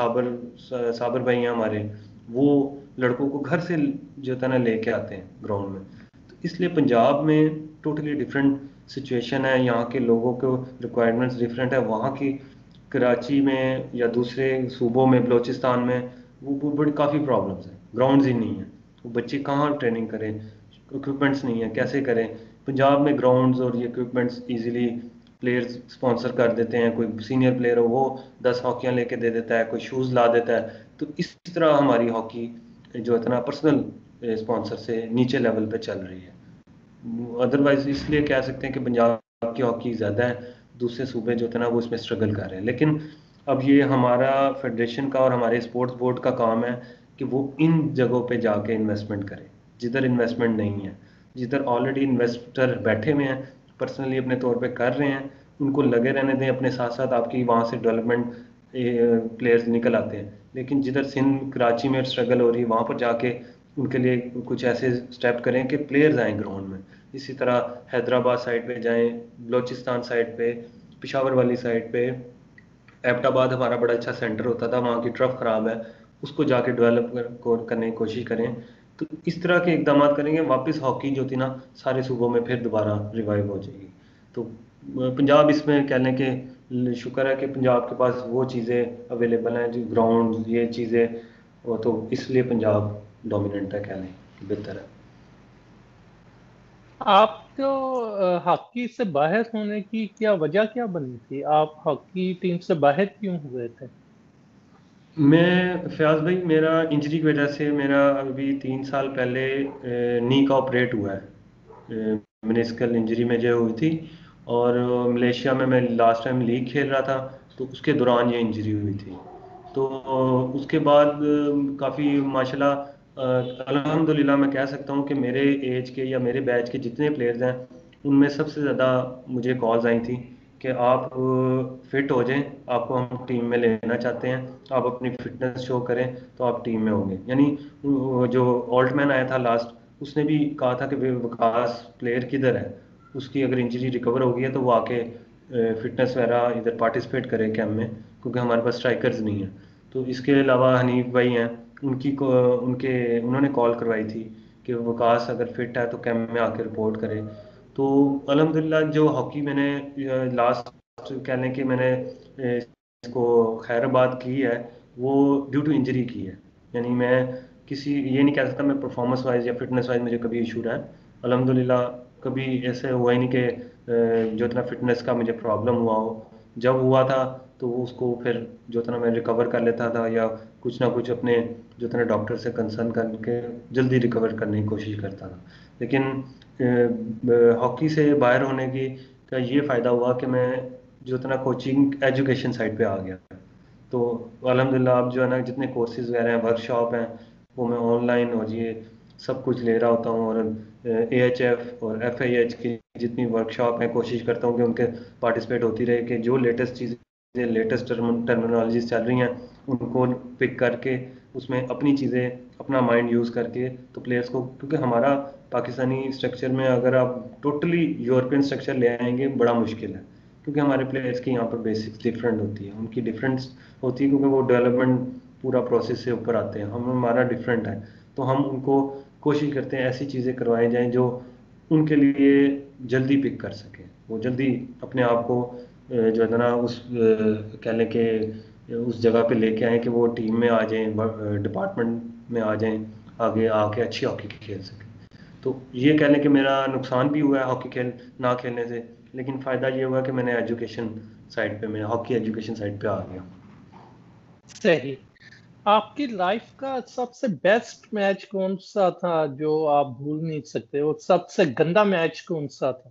साबर भाई हैं हमारे, वो लड़कों को घर से जो है ना लेके आते हैं ग्राउंड में। तो इसलिए पंजाब में टोटली डिफरेंट सिचुएशन है, यहाँ के लोगों को रिक्वायरमेंट्स डिफरेंट है। वहाँ की कराची में या दूसरे सूबों में बलूचिस्तान में वो बड़ी काफ़ी प्रॉब्लम्स हैं, ग्राउंड्स ही नहीं है, वो बच्चे कहाँ ट्रेनिंग करें, इक्विपमेंट्स नहीं है, कैसे करें। पंजाब में ग्राउंड्स और ये इक्विपमेंट्स इजीली प्लेयर्स स्पॉन्सर कर देते हैं, कोई सीनियर प्लेयर हो वो 10 हॉकियाँ लेके दे देता है, कोई शूज़ ला देता है। तो इस तरह हमारी हॉकी जो है ना पर्सनल स्पॉन्सर से नीचे लेवल पे चल रही है। अदरवाइज इसलिए कह सकते हैं कि पंजाब की हॉकी ज़्यादा है, दूसरे सूबे जो थे ना वो इसमें स्ट्रगल कर रहे हैं। लेकिन अब ये हमारा फेडरेशन का और हमारे स्पोर्ट्स बोर्ड का काम है कि वो इन जगहों पे जाके इन्वेस्टमेंट करें जिधर इन्वेस्टमेंट नहीं है, जिधर ऑलरेडी इन्वेस्टर बैठे हुए हैं, पर्सनली अपने तौर पे कर रहे हैं, उनको लगे रहने दें, अपने साथ साथ आपकी वहाँ से डेवलपमेंट प्लेयर्स निकल आते हैं। लेकिन जिधर सिंध कराची में स्ट्रगल हो रही है वहाँ पर जाके उनके लिए कुछ ऐसे स्टेप करें कि प्लेयर्स आएँ ग्राउंड में। इसी तरह हैदराबाद साइड पे जाएं, बलूचिस्तान साइड पे, पिशावर वाली साइड पे एबटाबाद हमारा बड़ा अच्छा सेंटर होता था, वहाँ की टर्फ ख़राब है, उसको जाके डेवलप करने की कोशिश करें। तो इस तरह के इकदाम करेंगे, वापस हॉकी जो थी ना सारे सूबों में फिर दोबारा रिवाइव हो जाएगी। तो पंजाब इसमें कह लें कि शुक्र है कि पंजाब के पास वो चीज़ें अवेलेबल हैं, जो ग्राउंड ये चीज़ें, वो तो इसलिए पंजाब डोमिनेंट है, कह लें बेहतर है। आपको हॉकी से बाहर होने की क्या वजह क्या बनी थी? आप हॉकी टीम से बाहर क्यों हुए थे? मैं फयाज भाई, मेरा इंजरी की वजह से मेरा अभी 3 साल पहले नी का ऑपरेट हुआ है, मेनिस्कल इंजरी मुझे हुई थी। और मलेशिया में मैं लास्ट टाइम लीग खेल रहा था, तो उसके दौरान ये इंजरी हुई थी। तो उसके बाद काफ़ी माशाल्लाह अल्हम्दुलिल्लाह मैं कह सकता हूँ कि मेरे एज के या मेरे बैच के जितने प्लेयर्स हैं, उनमें सबसे ज़्यादा मुझे कॉल्स आई थी कि आप फिट हो जाएं, आपको हम टीम में लेना चाहते हैं, आप अपनी फिटनेस शो करें तो आप टीम में होंगे। यानी जो ऑल्टमैन आया था लास्ट, उसने भी कहा था कि विकास प्लेयर किधर है, उसकी अगर इंजरी रिकवर हो गई है तो वो आके फिटनेस वगैरह इधर पार्टिसिपेट करे कैंप में, क्योंकि हमारे पास स्ट्राइकर्स नहीं है। तो इसके अलावा हनीफ भाई हैं, उनकी को उनके उन्होंने कॉल करवाई थी कि विकास अगर फिट है तो कैंप में आके रिपोर्ट करे। तो अल्हम्दुलिल्लाह जो हॉकी मैंने लास्ट कहने कि मैंने इसको खैराबाद की है, वो ड्यू टू इंजरी की है। यानी मैं किसी ये नहीं कह सकता मैं परफॉर्मेंस वाइज या फिटनेस वाइज मुझे कभी इशू रहा है। अल्हम्दुलिल्लाह कभी ऐसे हुआ ही नहीं कि जो इतना फिटनेस का मुझे प्रॉब्लम हुआ हो। जब हुआ था तो वो उसको फिर जो इतना मैं रिकवर कर लेता था, या कुछ ना कुछ अपने जो इतना डॉक्टर से कंसर्न करके जल्दी रिकवर करने की कोशिश करता था। लेकिन हॉकी से बाहर होने की का ये फ़ायदा हुआ कि मैं जो इतना कोचिंग एजुकेशन साइड पे आ गया। तो अल्हम्दुलिल्लाह अब जो है ना जितने कोर्सेज वगैरह हैं, वर्कशॉप हैं, वो मैं ऑनलाइन और ये सब कुछ ले रहा होता हूँ। और AHF और FIH की जितनी वर्कशॉप है कोशिश करता हूँ कि उनके पार्टिसिपेट होती रहे, कि जो लेटेस्ट चीज़ें लेटेस्ट टर्मिनोलॉजीज चल रही हैं उनको पिक करके उसमें अपनी चीज़ें अपना माइंड यूज़ करके तो प्लेयर्स को, क्योंकि हमारा पाकिस्तानी स्ट्रक्चर में अगर आप टोटली यूरोपियन स्ट्रक्चर ले आएंगे बड़ा मुश्किल है, क्योंकि हमारे प्लेयर्स की यहाँ पर बेसिक्स डिफरेंट होती है, उनकी डिफरेंस होती है, क्योंकि वो डेवलपमेंट पूरा प्रोसेस से ऊपर आते हैं, हम हमारा डिफरेंट है। तो हम उनको कोशिश करते हैं ऐसी चीज़ें करवाई जाएं जो उनके लिए जल्दी पिक कर सकें, वो जल्दी अपने आप को जो है ना उस कह लें कि उस जगह पे लेके आएँ कि वो टीम में आ जाएं, डिपार्टमेंट में आ जाएं, आगे आके अच्छी हॉकी खेल सकें। तो ये कह लें कि मेरा नुकसान भी हुआ है हॉकी खेल ना खेलने से, लेकिन फ़ायदा ये हुआ कि मैंने एजुकेशन साइड पे, मैं हॉकी एजुकेशन साइड पे आ गया। सही। आपकी लाइफ का सबसे बेस्ट मैच कौन सा था जो आप भूल नहीं सकते, और सबसे गंदा मैच कौन सा था?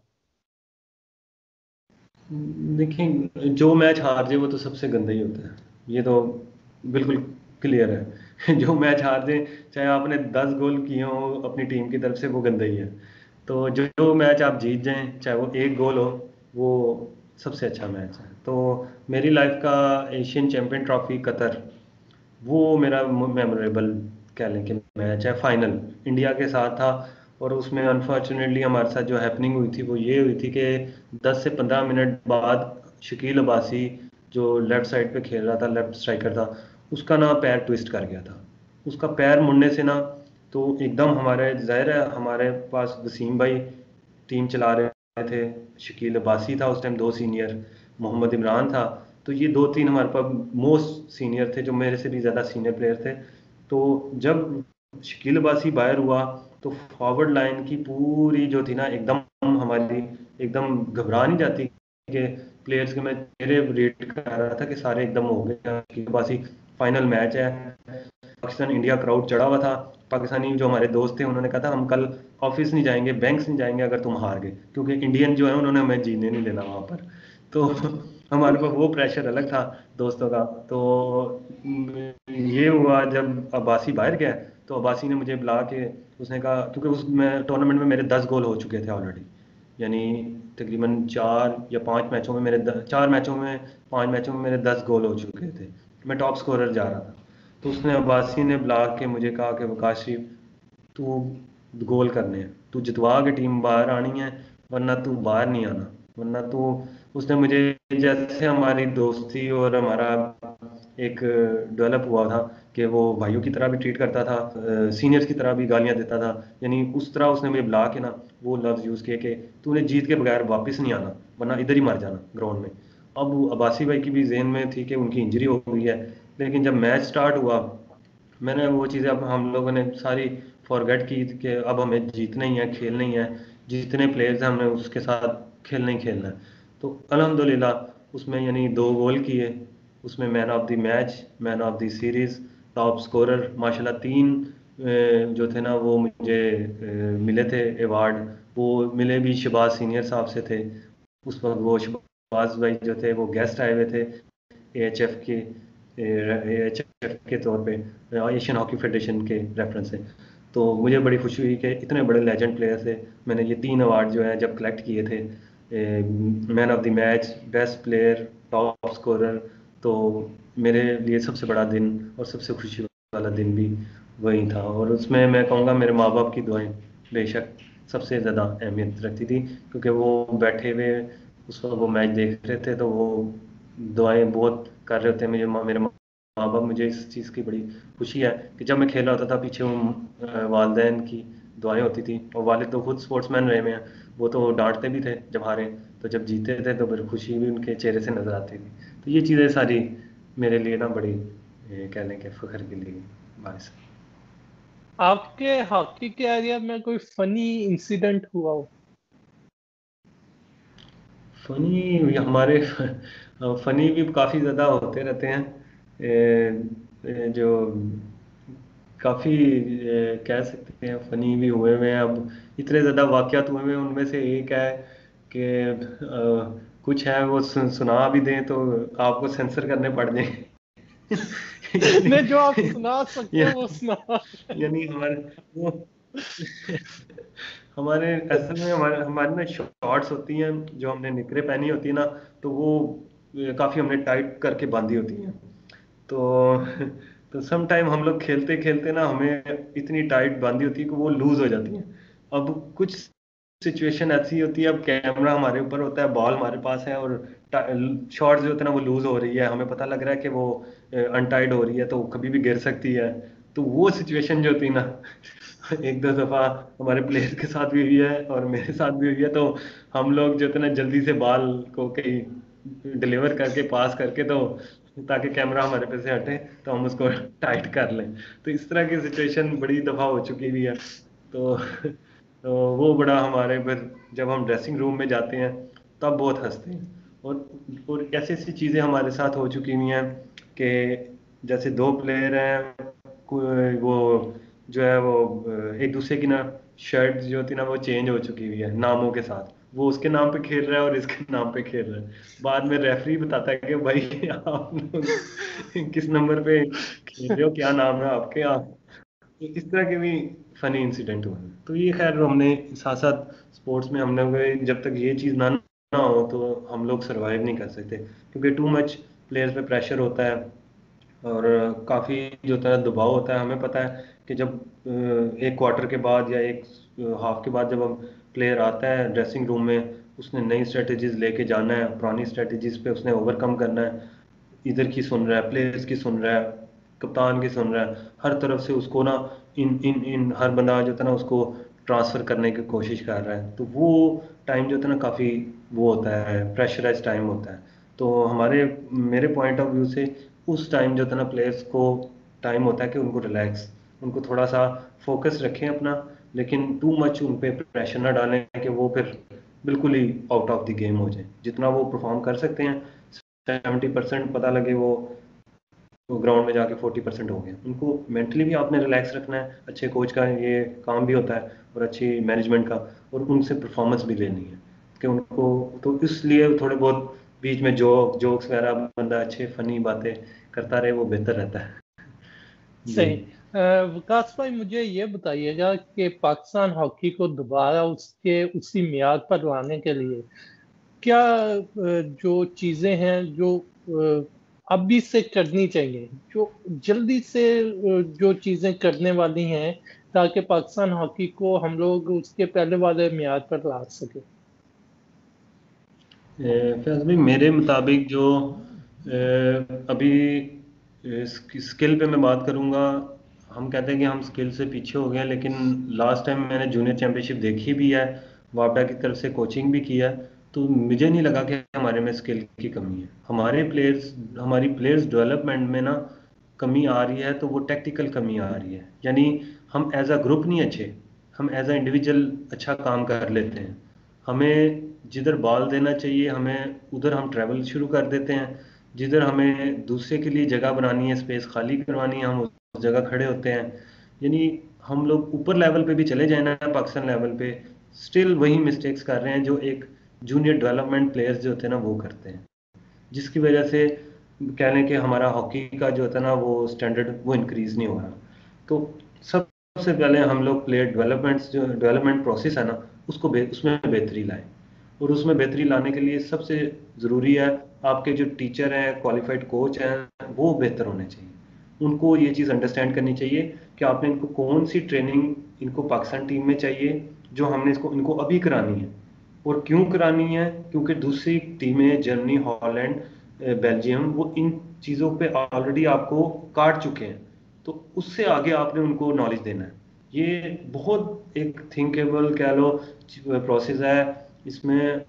देखिए, जो मैच हार जाए वो तो सबसे गंदा ही होता है, ये तो बिल्कुल क्लियर है। जो मैच हार जाए, चाहे आपने 10 गोल किए हो अपनी टीम की तरफ से, वो गंदा ही है। तो जो जो मैच आप जीत जाएं, चाहे वो 1 गोल हो, वो सबसे अच्छा मैच है। तो मेरी लाइफ का एशियन चैंपियन ट्रॉफी कतर, वो मेरा मेमोरेबल कह लें कि मैच है। फाइनल इंडिया के साथ था, और उसमें अनफॉर्चुनेटली हमारे साथ जो हैपनिंग हुई थी वो ये हुई थी कि 10 से 15 मिनट बाद शकील अब्बासी जो लेफ्ट साइड पे खेल रहा था, लेफ्ट स्ट्राइकर था, उसका ना पैर ट्विस्ट कर गया था। उसका पैर मुड़ने से ना, तो एकदम हमारे ज़ाहिर है हमारे पास वसीम भाई टीम चला रहे थे, शकील अब्बासी था उस टाइम, 2 सीनियर, मोहम्मद इमरान था। तो ये 2-3 हमारे पास मोस्ट सीनियर थे, जो मेरे से भी ज़्यादा सीनियर प्लेयर थे। तो जब शकील अब्बासी बाहर हुआ, तो फॉरवर्ड लाइन की पूरी जो थी ना एकदम हमारी एकदम घबरा नहीं जाती कि प्लेयर्स के, मैं चेहरे रीड कर रहा था कि सारे एकदम हो गए शकील अब्बासी, फाइनल मैच है, पाकिस्तान इंडिया क्राउड चढ़ा हुआ था। पाकिस्तानी जो हमारे दोस्त थे उन्होंने कहा था हम कल ऑफिस नहीं जाएंगे, बैंक्स नहीं जाएंगे अगर तुम हार गए, क्योंकि इंडियन जो है उन्होंने हमें जीने नहीं देना वहाँ पर। तो हमारे पास वो प्रेशर अलग था दोस्तों का। तो ये हुआ जब अब्बासी बाहर गया, तो अब्बासी ने मुझे बुला के उसने कहा, क्योंकि उस टूर्नामेंट में मेरे 10 गोल हो चुके थे ऑलरेडी, यानी तकरीबन 4 या 5 मैचों में मेरे 4 मैचों में मेरे 10 गोल हो चुके थे, मैं टॉप स्कोरर जा रहा था। तो उसने अब्बासी ने बुला के मुझे कहा कि वकाशी, तू गोल करने हैं, तू जितवा के टीम बाहर आनी है, वरना तू बाहर नहीं आना, वरना तू उसने मुझे, जैसे हमारी दोस्ती और हमारा एक डेवलप हुआ था कि वो भाइयों की तरह भी ट्रीट करता था, सीनियर्स की तरह भी गालियां देता था, यानी उस तरह उसने मुझे बुला के ना वो लफ्ज़ यूज़ किए कि तूने जीत के बगैर वापस नहीं आना, वरना इधर ही मर जाना ग्राउंड में। अब वो अब्बासी भाई की भी जहन में थी कि उनकी इंजरी हो गई है, लेकिन जब मैच स्टार्ट हुआ मैंने वो चीज़ें, अब हम लोगों ने सारी फॉरगेट की कि अब हमें जीतना ही है, खेलना ही है, जितने प्लेयर्स हैं हमने उसके साथ खेलना ही खेलना है। तो अल्हम्दुलिल्लाह उसमें यानी 2 गोल किए, उसमें man of the match, man of the series, top scorer, माशाल्लाह 3 जो थे ना वो मुझे मिले थे अवार्ड। वो मिले भी शहबाज सीनियर साहब से थे। उस वक्त वो शहबाज भाई जो थे वो गेस्ट आए हुए थे एएचएफ के एएचएफ के तौर पे, एशियन हॉकी फेडरेशन के रेफरेंस से। तो मुझे बड़ी खुशी हुई कि इतने बड़े लेजेंड प्लेयर से मैंने ये 3 अवार्ड जो हैं जब कलेक्ट किए थे, man of the match, best player, top scorer, तो मेरे लिए सबसे बड़ा दिन और सबसे खुशी वाला दिन भी वही था। और उसमें मैं कहूँगा मेरे माँ बाप की दुआएं बेशक सबसे ज़्यादा अहमियत रखती थी, क्योंकि वो बैठे हुए उस वक्त वो मैच देख रहे थे, तो वो दुआएं बहुत कर रहे होते हैं। मेरे माँ बाप, मुझे इस चीज़ की बड़ी खुशी है कि जब मैं खेल रहा होता था पीछे वालदेन की दुआएं होती थी। और वालिद तो खुद स्पोर्ट्समैन रहे हुए हैं, वो तो डांटते भी थे जब हारे, तो जब जीते थे तो फिर खुशी भी उनके चेहरे से नजर आती थी। तो ये चीज़ें सारी मेरे लिए ना बड़ी कह लें कि फख्र के लिए बायस है। आपके हॉकी के एरिया में कोई फनी इंसिडेंट हुआ हो? फनी हमारे फनी भी काफ़ी ज़्यादा होते रहते हैं। जो काफ़ी कह सकते हैं फनी भी हुए हुए हैं। अब इतने ज़्यादा वाक़यात हुए हुए हैं, उनमें से एक है कि कुछ है वो सुना भी दें तो आपको सेंसर करने पड़ जाएंगे। यानी नहीं, जो आप सुना सकते हो वो या- सुना। यानी हमारे वो हमारे असल में हमारे हमारी ना शॉर्ट्स होती हैं, जो हमने निकरें पहनी होती है ना, तो वो काफ़ी हमने टाइट करके बांधी होती हैं। तो तो सम टाइम हम लोग खेलते खेलते ना हमें इतनी टाइट बांधी होती है कि वो लूज हो जाती है। अब कुछ सिचुएशन ऐसी होती है, अब कैमरा हमारे ऊपर होता है, बॉल हमारे पास है, और शॉट जो होता है ना वो लूज हो रही है, हमें पता लग रहा है कि वो अनटाइड हो रही है, तो कभी भी गिर सकती है। तो वो सिचुएशन जो होती है ना एक दो दफा हमारे प्लेयर के साथ भी हुई है और मेरे साथ भी हुई है। तो हम लोग जो है ना जल्दी से बॉल को कहीं डिलीवर करके पास करके, तो ताकि कैमरा हमारे पे से हटे तो हम उसको टाइट कर लें। तो इस तरह की सिचुएशन बड़ी दफा हो चुकी भी है। तो तो वो बड़ा हमारे फिर जब हम ड्रेसिंग रूम में जाते हैं तब बहुत हंसते हैं। और ऐसी ऐसी चीज़ें हमारे साथ हो चुकी हुई हैं कि जैसे 2 प्लेयर हैं, वो जो है वो एक दूसरे की ना शर्ट जो होती है ना वो चेंज हो चुकी हुई है नामों के साथ। वो उसके नाम पे खेल रहा है और इसके नाम पे खेल रहा है। बाद में रेफरी बताता है कि भाई आप लोग किस नंबर पे खेल रहे हो, क्या नाम है आपके, आप इस तरह के भी फनी इंसिडेंट हुए हैं। तो ये खैर हमने साथ साथ स्पोर्ट्स में हमने जब तक ये चीज़ ना हो तो हम लोग सरवाइव नहीं कर सकते, क्योंकि टू मच प्लेयर्स पे प्रेशर होता है और काफ़ी जो होता है दबाव होता है। हमें पता है कि जब एक क्वार्टर के बाद या एक हाफ के बाद जब हम प्लेयर आता है ड्रेसिंग रूम में, उसने नई स्ट्रेटजीज लेके जाना है, पुरानी स्ट्रेटजीज पे उसने ओवरकम करना है। इधर की सुन रहा है, प्लेयर्स की सुन रहा है, कप्तान की सुन रहा है, हर तरफ से उसको ना इन इन इन हर बंदा जो था ना उसको ट्रांसफर करने की कोशिश कर रहा है। तो वो टाइम जो था ना काफ़ी वो होता है, प्रेशराइज टाइम होता है। तो हमारे मेरे पॉइंट ऑफ व्यू से उस टाइम जो था ना प्लेयर्स को टाइम होता है कि उनको रिलैक्स, उनको थोड़ा सा फोकस रखें अपना, लेकिन टू मच उन पे प्रेशर ना डालें कि वो फिर बिल्कुल ही आउट ऑफ द गेम हो जाए। जितना वो परफॉर्म कर सकते हैं 70% पता लगे वो ग्राउंड में जाके 40% हो गया। उनको मेंटली भी आपने रिलैक्स रखना है, अच्छे कोच का ये काम भी होता है और अच्छी मैनेजमेंट का, और उनसे परफॉर्मेंस भी लेनी है कि उनको, तो इसलिए थोड़े बहुत बीच में जोक्स वगैरह बंदा अच्छे फनी बातें करता रहे वो बेहतर रहता है। जी। सही। विकास भाई, मुझे ये बताइएगा कि पाकिस्तान हॉकी को दोबारा उसके उसी मियाद पर लाने के लिए क्या जो चीजें हैं जो अभी से करनी चाहिए, जो जल्दी से जो चीजें करने वाली हैं, ताकि पाकिस्तान हॉकी को हम लोग उसके पहले वाले मियाद पर ला सके? फैज भाई, मेरे मुताबिक जो अभी स्किल पे मैं बात करूंगा। हम कहते हैं कि हम स्किल से पीछे हो गए हैं, लेकिन लास्ट टाइम मैंने जूनियर चैंपियनशिप देखी भी है, वापडा की तरफ से कोचिंग भी किया है। तो मुझे नहीं लगा कि हमारे में स्किल की कमी है। हमारी प्लेयर्स डेवलपमेंट में ना कमी आ रही है, तो वो टेक्निकल कमी आ रही है। यानी हम एज अ ग्रुप नहीं अच्छे, हम एज अ इंडिविजुअल अच्छा काम कर लेते हैं। हमें जिधर बॉल देना चाहिए हमें उधर हम ट्रैवल शुरू कर देते हैं। जिधर हमें दूसरे के लिए जगह बनानी है, स्पेस खाली करवानी है, हम उस जगह खड़े होते हैं। यानी हम लोग ऊपर लेवल पे भी चले जाए ना, पाकिस्तान लेवल पे, स्टिल वही मिस्टेक्स कर रहे हैं जो एक जूनियर डेवलपमेंट प्लेयर्स जो होते हैं ना वो करते हैं। जिसकी वजह से कह लें कि हमारा हॉकी का जो होता है ना वो स्टैंडर्ड वो इंक्रीज नहीं हो रहा। तो सबसे पहले हम लोग प्लेयर डेवलपमेंट प्रोसेस है ना, उसमें बेहतरी लाएं। और उसमें बेहतरी लाने के लिए सबसे ज़रूरी है आपके जो टीचर हैं, क्वालिफाइड कोच हैं, वो बेहतर होने चाहिए। उनको ये चीज़ अंडरस्टैंड करनी चाहिए कि आपने इनको कौन सी ट्रेनिंग इनको पाकिस्तान टीम में चाहिए, जो हमने इसको इनको अभी करानी है। और क्यों करानी है? क्योंकि दूसरी टीमें जर्मनी, हॉलैंड, बेल्जियम, वो इन चीज़ों पे ऑलरेडी आपको काट चुके हैं। तो उससे आगे आपने उनको नॉलेज देना है। ये बहुत एक थिंकेबल कह लो प्रोसेस है। इसमें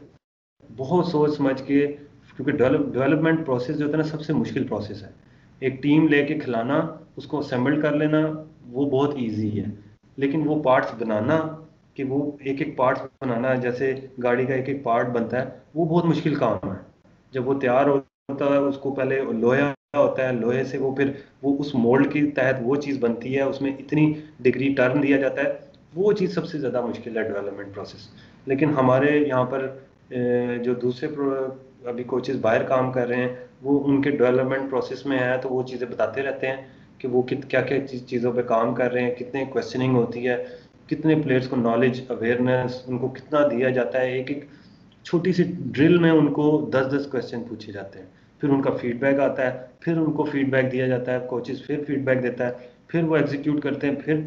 बहुत सोच समझ के, क्योंकि डेवलपमेंट प्रोसेस जो होता है ना सबसे मुश्किल प्रोसेस है। एक टीम लेके खिलाना, उसको असेंबल कर लेना, वो बहुत इजी है। लेकिन वो पार्ट्स बनाना, कि वो एक एक पार्ट्स बनाना, जैसे गाड़ी का एक एक पार्ट बनता है, वो बहुत मुश्किल काम है। जब वो तैयार होता है, उसको पहले लोहा होता है, लोहे से वो फिर वो उस मोल्ड के तहत वो चीज़ बनती है, उसमें इतनी डिग्री टर्न दिया जाता है। वो चीज़ सबसे ज़्यादा मुश्किल है डेवलपमेंट प्रोसेस। लेकिन हमारे यहाँ पर जो दूसरे अभी कोचेस बाहर काम कर रहे हैं, वो उनके डेवलपमेंट प्रोसेस में है, तो वो चीज़ें बताते रहते हैं कि वो क्या क्या चीज़ों पे काम कर रहे हैं, कितने क्वेश्चनिंग होती है, कितने प्लेयर्स को नॉलेज अवेयरनेस उनको कितना दिया जाता है। एक एक छोटी सी ड्रिल में उनको 10-10 क्वेश्चन पूछे जाते हैं, फिर उनका फीडबैक आता है, फिर उनको फीडबैक दिया जाता है, कोचेस फिर फीडबैक देता है, फिर वो एग्जीक्यूट करते हैं, फिर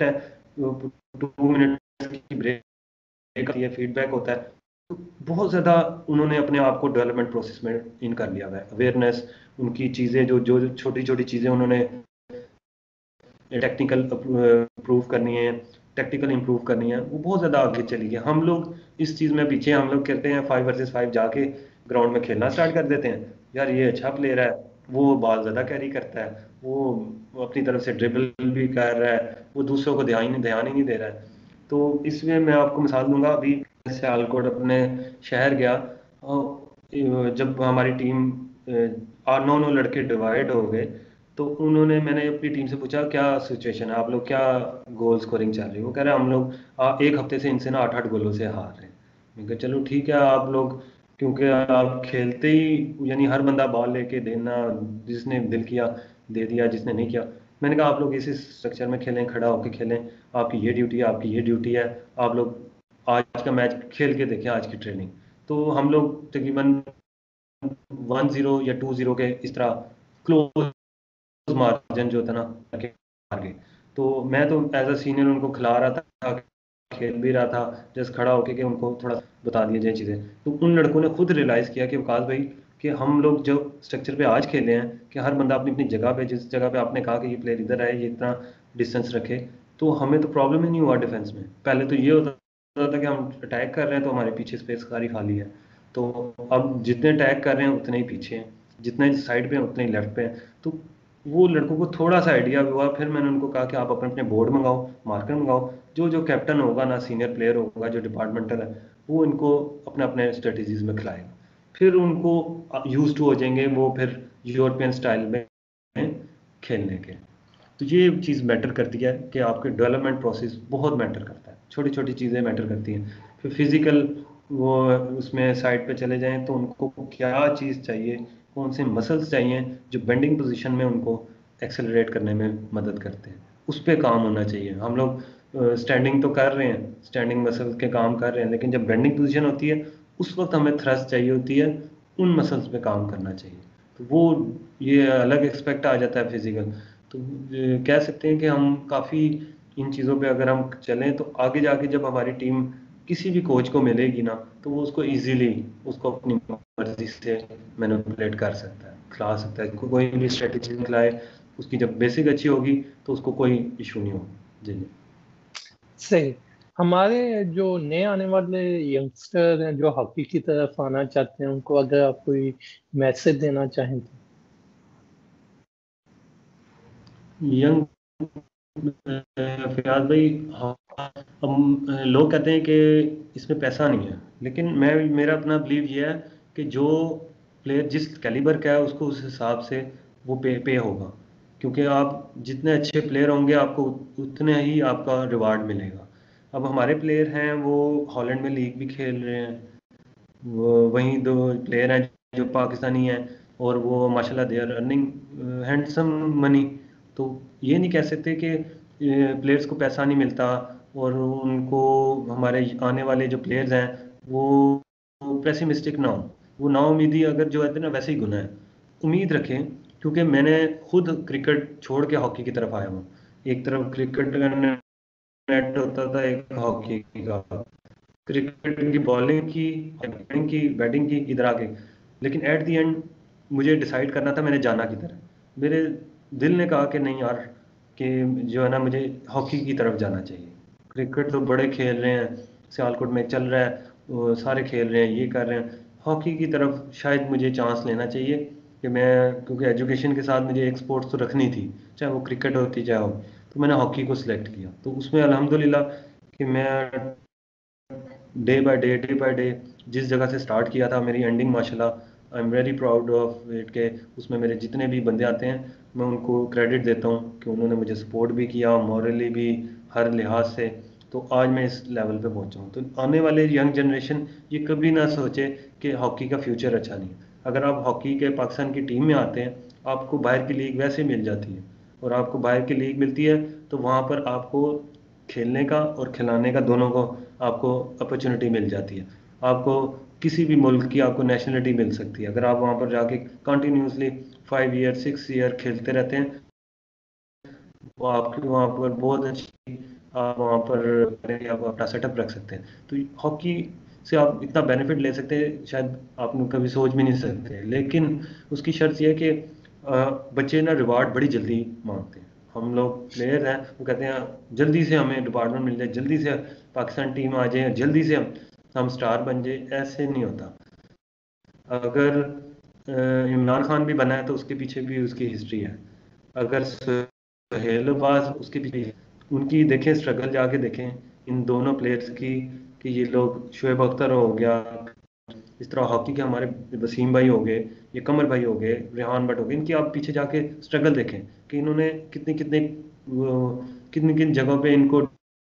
2 मिनट की ब्रेक आती है, फीडबैक होता है। तो बहुत ज़्यादा उन्होंने अपने आप को डेवलपमेंट प्रोसेस में इन कर लिया हुआ है। अवेयरनेस, उनकी चीज़ें जो जो छोटी छोटी चीज़ें उन्होंने टेक्निकल इम्प्रूव करनी है, टेक्निकल इम्प्रूव करनी है, वो बहुत ज़्यादा आगे चली गई। हम लोग इस चीज़ में पीछे, हम लोग कहते हैं 5 वर्सेस 5 जाके ग्राउंड में खेलना स्टार्ट कर देते हैं। यार ये अच्छा प्लेयर है, वो बॉल ज़्यादा कैरी करता है, वो अपनी तरफ से ड्रिबल भी कर रहा है, वो दूसरों को ध्यान ही नहीं दे रहा है। तो इसमें मैं आपको मिसाल दूंगा, अभी सियालकोट अपने शहर गया, जब हमारी टीम 9-9 लड़के डिवाइड हो गए, तो उन्होंने मैंने अपनी टीम से पूछा क्या सिचुएशन है, आप लोग क्या गोल स्कोरिंग चल रही है? वो कह रहे हैं हम लोग एक हफ्ते से इनसे ना 8-8 गोलों से हार रहे हैं। मैं कहा चलो ठीक है, आप लोग क्योंकि आप खेलते ही यानी हर बंदा बॉल लेके देना, जिसने दिल किया दे दिया, जिसने नहीं किया। मैंने कहा आप लोग इसी स्ट्रक्चर में खेलें, खड़ा होकर खेलें, आपकी ये ड्यूटी है, आपकी ये ड्यूटी है। आप लोग आज का मैच खेल के देखें, आज की ट्रेनिंग। तो हम लोग तकरीबन 1-0 या 2-0 के इस तरह क्लोज मार्जिन जो था ना करके हार गए। तो मैं तो एज अ सीनियर उनको खिला रहा था, खेल भी रहा था, जस्ट खड़ा होके कि उनको थोड़ा बता दिया जाए चीज़ें। तो उन लड़कों ने खुद रियलाइज़ किया कि वकास भाई, कि हम लोग जो स्ट्रक्चर पे आज खेले हैं, कि हर बंदा अपनी अपनी जगह पे, जिस जगह पे आपने कहा कि ये प्लेयर इधर आए, ये इतना डिस्टेंस रखे, तो हमें तो प्रॉब्लम ही नहीं हुआ डिफेंस में। पहले तो ये होता था कि हम अटैक कर रहे हैं तो हमारे पीछे स्पेस सारी खाली है। तो अब जितने अटैक कर रहे हैं उतने ही पीछे हैं, जितने साइड पे हैं उतने ही लेफ्ट पे हैं। तो वो लड़कों को थोड़ा सा आइडिया हुआ, फिर मैंने उनको कहा कि आप अपने अपने बोर्ड मंगाओ, मार्कर मंगाओ, जो जो कैप्टन होगा ना, सीनियर प्लेयर होगा जो डिपार्टमेंटल है, वो इनको अपने अपने स्ट्रेटजीज में खिलाएगा। फिर उनको यूज टू हो जाएंगे वो, फिर यूरोपियन स्टाइल में खेलने के। तो ये चीज़ मैटर करती है कि आपके डेवलपमेंट प्रोसेस बहुत मैटर करता है, छोटी छोटी चीज़ें मैटर करती हैं। फिर फिजिकल वो उसमें साइड पे चले जाएं तो उनको क्या चीज़ चाहिए, कौन से मसल्स चाहिए जो बेंडिंग पोजीशन में उनको एक्सेलरेट करने में मदद करते हैं, उस पर काम होना चाहिए। हम लोग स्टैंडिंग तो कर रहे हैं, स्टैंडिंग मसल्स के काम कर रहे हैं, लेकिन जब बेंडिंग पोजीशन होती है उस वक्त हमें थ्रस्ट चाहिए होती है, उन मसल्स पे काम करना चाहिए। तो वो ये अलग एक्सपेक्ट आ जाता है फिजिकल। तो कह सकते हैं कि हम काफ़ी इन चीज़ों पे अगर हम चलें तो आगे जाके जब हमारी टीम किसी भी कोच को मिलेगी ना, तो वो उसको इजीली उसको अपनी मर्जी से मैनिपुलेट कर सकता है, खिला सकता है, कोई भी स्ट्रेटेजी खिलाए, उसकी जब बेसिक अच्छी होगी तो उसको कोई इशू नहीं होगा। जी जी। सही। हमारे जो नए आने वाले यंगस्टर हैं जो हॉकी की तरफ आना चाहते हैं, उनको अगर आप कोई मैसेज देना चाहें तो। यंग फियाज भाई, हाँ, हम लोग कहते हैं कि इसमें पैसा नहीं है, लेकिन मैं मेरा अपना बिलीव ये है कि जो प्लेयर जिस कैलिबर का है उसको उस हिसाब से वो पे होगा, क्योंकि आप जितने अच्छे प्लेयर होंगे आपको उतने ही आपका रिवार्ड मिलेगा। अब हमारे प्लेयर हैं वो हॉलैंड में लीग भी खेल रहे हैं, वो वहीं दो प्लेयर हैं जो पाकिस्तानी हैं, और वो माशाल्लाह they are earning handsome money. तो ये नहीं कह सकते कि प्लेयर्स को पैसा नहीं मिलता और उनको, हमारे आने वाले जो प्लेयर्स हैं वो पेसिमिस्टिक ना हो, वो नाउमीदी अगर जो है ना वैसे ही गुना है। उम्मीद रखें, क्योंकि मैंने खुद क्रिकेट छोड़ के हॉकी की तरफ आया हूँ। एक तरफ क्रिकेट का नेट होता था, एक हॉकी का, क्रिकेट की बॉलिंग की, बैटिंग की इधर आके, लेकिन एट द एंड मुझे डिसाइड करना था मैंने जाना किधर है। मेरे दिल ने कहा कि नहीं यार, कि जो है ना मुझे हॉकी की तरफ जाना चाहिए। क्रिकेट तो बड़े खेल रहे हैं, सियालकोट में चल रहा है, वो सारे खेल रहे हैं, ये कर रहे हैं, हॉकी की तरफ शायद मुझे चांस लेना चाहिए कि मैं, क्योंकि एजुकेशन के साथ मुझे एक स्पोर्ट्स तो रखनी थी, चाहे वो क्रिकेट होती चाहे हो, तो मैंने हॉकी को सिलेक्ट किया। तो उसमें अल्हम्दुलिल्लाह कि मैं डे बाय डे जिस जगह से स्टार्ट किया था, मेरी एंडिंग माशाल्लाह I am very proud of it, के उसमें मेरे जितने भी बंदे आते हैं मैं उनको क्रेडिट देता हूँ कि उन्होंने मुझे सपोर्ट भी किया, मॉरली भी, हर लिहाज से। तो आज मैं इस लेवल पे पहुंचा हूँ। तो आने वाले यंग जनरेशन ये कभी ना सोचे कि हॉकी का फ्यूचर अच्छा नहीं है। अगर आप हॉकी के पाकिस्तान की टीम में आते हैं, आपको बाहर की लीग वैसे मिल जाती है, और आपको बाहर की लीग मिलती है तो वहाँ पर आपको खेलने का और खिलाने का दोनों को आपको अपॉर्चुनिटी मिल जाती है। आपको किसी भी मुल्क की आपको नेशनलिटी मिल सकती है अगर आप वहाँ पर जाके कंटिन्यूसली 5 ईयर 6 ईयर खेलते रहते हैं। वो आपकी वहाँ पर बहुत अच्छी, आप वहाँ पर आप अपना सेटअप रख सकते हैं। तो हॉकी से आप इतना बेनिफिट ले सकते हैं शायद आप कभी सोच भी नहीं सकते, लेकिन उसकी शर्त यह है कि बच्चे ना रिवार्ड बड़ी जल्दी मांगते हैं। हम लोग प्लेयर हैं, वो कहते हैं जल्दी से हमें डिपार्टमेंट मिल जाए, जल्दी से पाकिस्तान टीम आ जाए, जल्दी से हम स्टार बन जाए। ऐसे नहीं होता। अगर इमरान खान भी बना है तो उसके पीछे भी उसकी हिस्ट्री है। अगर सुहेल बाज उसके पीछे, उनकी देखें स्ट्रगल जाके देखें इन दोनों प्लेयर्स की, कि ये लोग शुएब अख्तर हो गया, इस तरह हॉकी के हमारे वसीम भाई हो गए, ये कमर भाई हो गए, रेहान भट्ट हो गए, इनकी आप पीछे जाके स्ट्रगल देखें कि इन्होंने कितने कितने किन किन जगहों पे इनको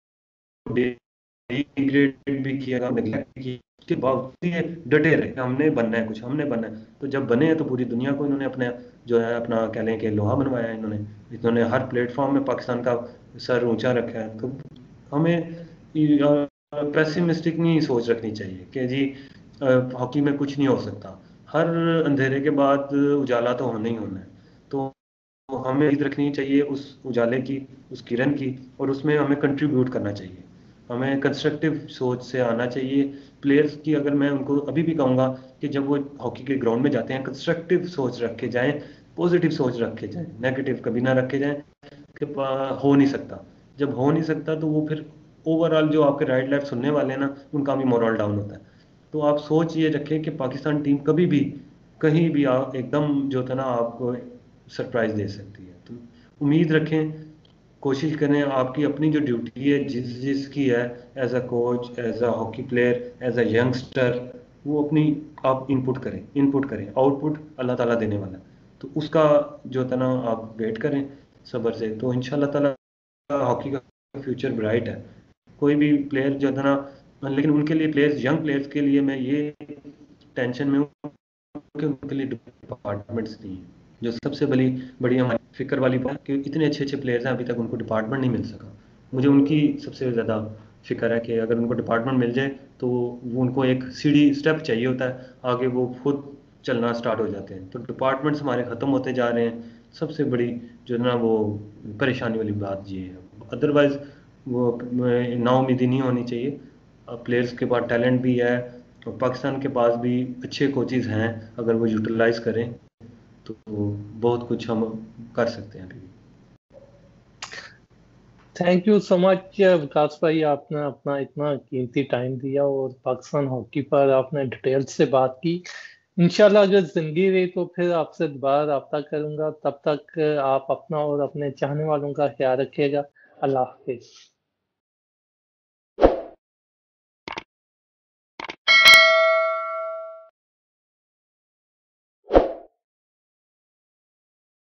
डिग्रेड भी किया, नेग्लेक्ट भी किया, उसके बावजूद ये डटे रहे कि हमने बनना है, कुछ हमने बनना है। तो जब बने हैं तो पूरी दुनिया को इन्होंने अपने जो है अपना कह लें कि लोहा बनवाया है। इन्होंने हर प्लेटफॉर्म में पाकिस्तान का सर ऊंचा रखा है। तो हमें पेसिमिस्टिक नहीं सोच रखनी चाहिए कि जी हॉकी में कुछ नहीं हो सकता। हर अंधेरे के बाद उजाला तो होना ही होना है। तो हमें उम्मीद रखनी चाहिए उस उजाले की, उस किरण की, और उसमें हमें कंट्रीब्यूट करना चाहिए। हमें कंस्ट्रक्टिव सोच से आना चाहिए। प्लेयर्स की अगर मैं उनको अभी भी कहूँगा कि जब वो हॉकी के ग्राउंड में जाते हैं कंस्ट्रक्टिव सोच रख के जाएं, पॉजिटिव सोच रख के जाएं, नेगेटिव कभी ना रख के जाएं कि हो नहीं सकता। जब हो नहीं सकता तो वो फिर ओवरऑल जो आपके राइट लेफ्ट सुनने वाले हैं ना, उनका भी मोरल डाउन होता है। तो आप सोच ये रखें कि पाकिस्तान टीम कभी भी कहीं भी एकदम जो था ना आपको सरप्राइज दे सकती है। तो उम्मीद रखें, कोशिश करें, आपकी अपनी जो ड्यूटी है जिसकी है, as a coach, as a hockey player, as a youngster, वो अपनी आप इनपुट करें, आउटपुट अल्लाह ताला देने वाला है। तो उसका जो था ना आप वेट करें सब्र से, तो इंशाल्लाह ताला हॉकी का फ्यूचर ब्राइट है। कोई भी प्लेयर जो था ना, लेकिन उनके लिए प्लेयर्स, यंग प्लेयर्स के लिए मैं ये टेंशन में हूँ कि उनके लिए डिपार्टमेंट्स नहीं है। जो सबसे बड़ी हमारी फिक्र वाली बात कि इतने अच्छे अच्छे प्लेयर्स हैं, अभी तक उनको डिपार्टमेंट नहीं मिल सका। मुझे उनकी सबसे ज़्यादा फिक्र है कि अगर उनको डिपार्टमेंट मिल जाए तो वो उनको एक सीढ़ी स्टेप चाहिए होता है, आगे वो खुद चलना स्टार्ट हो जाते हैं। तो डिपार्टमेंट्स हमारे ख़त्म होते जा रहे हैं। सबसे बड़ी जो है ना वो परेशानी वाली बात ये है। अदरवाइज़ वो नाउमीदी नहीं होनी चाहिए। प्लेयर्स के पास टैलेंट भी है, और पाकिस्तान के पास भी अच्छे कोचेज हैं। अगर वो यूटिलाइज करें तो बहुत कुछ हम कर सकते हैं अभी। Thank you so much Vikas भाई, आपने अपना इतना कीमती टाइम दिया और पाकिस्तान हॉकी पर आपने डिटेल से बात की। इंशाल्लाह अगर जिंदगी रही तो फिर आपसे दोबारा रब्ता करूंगा। तब तक आप अपना और अपने चाहने वालों का ख्याल रखिएगा। अल्लाह हाफिज।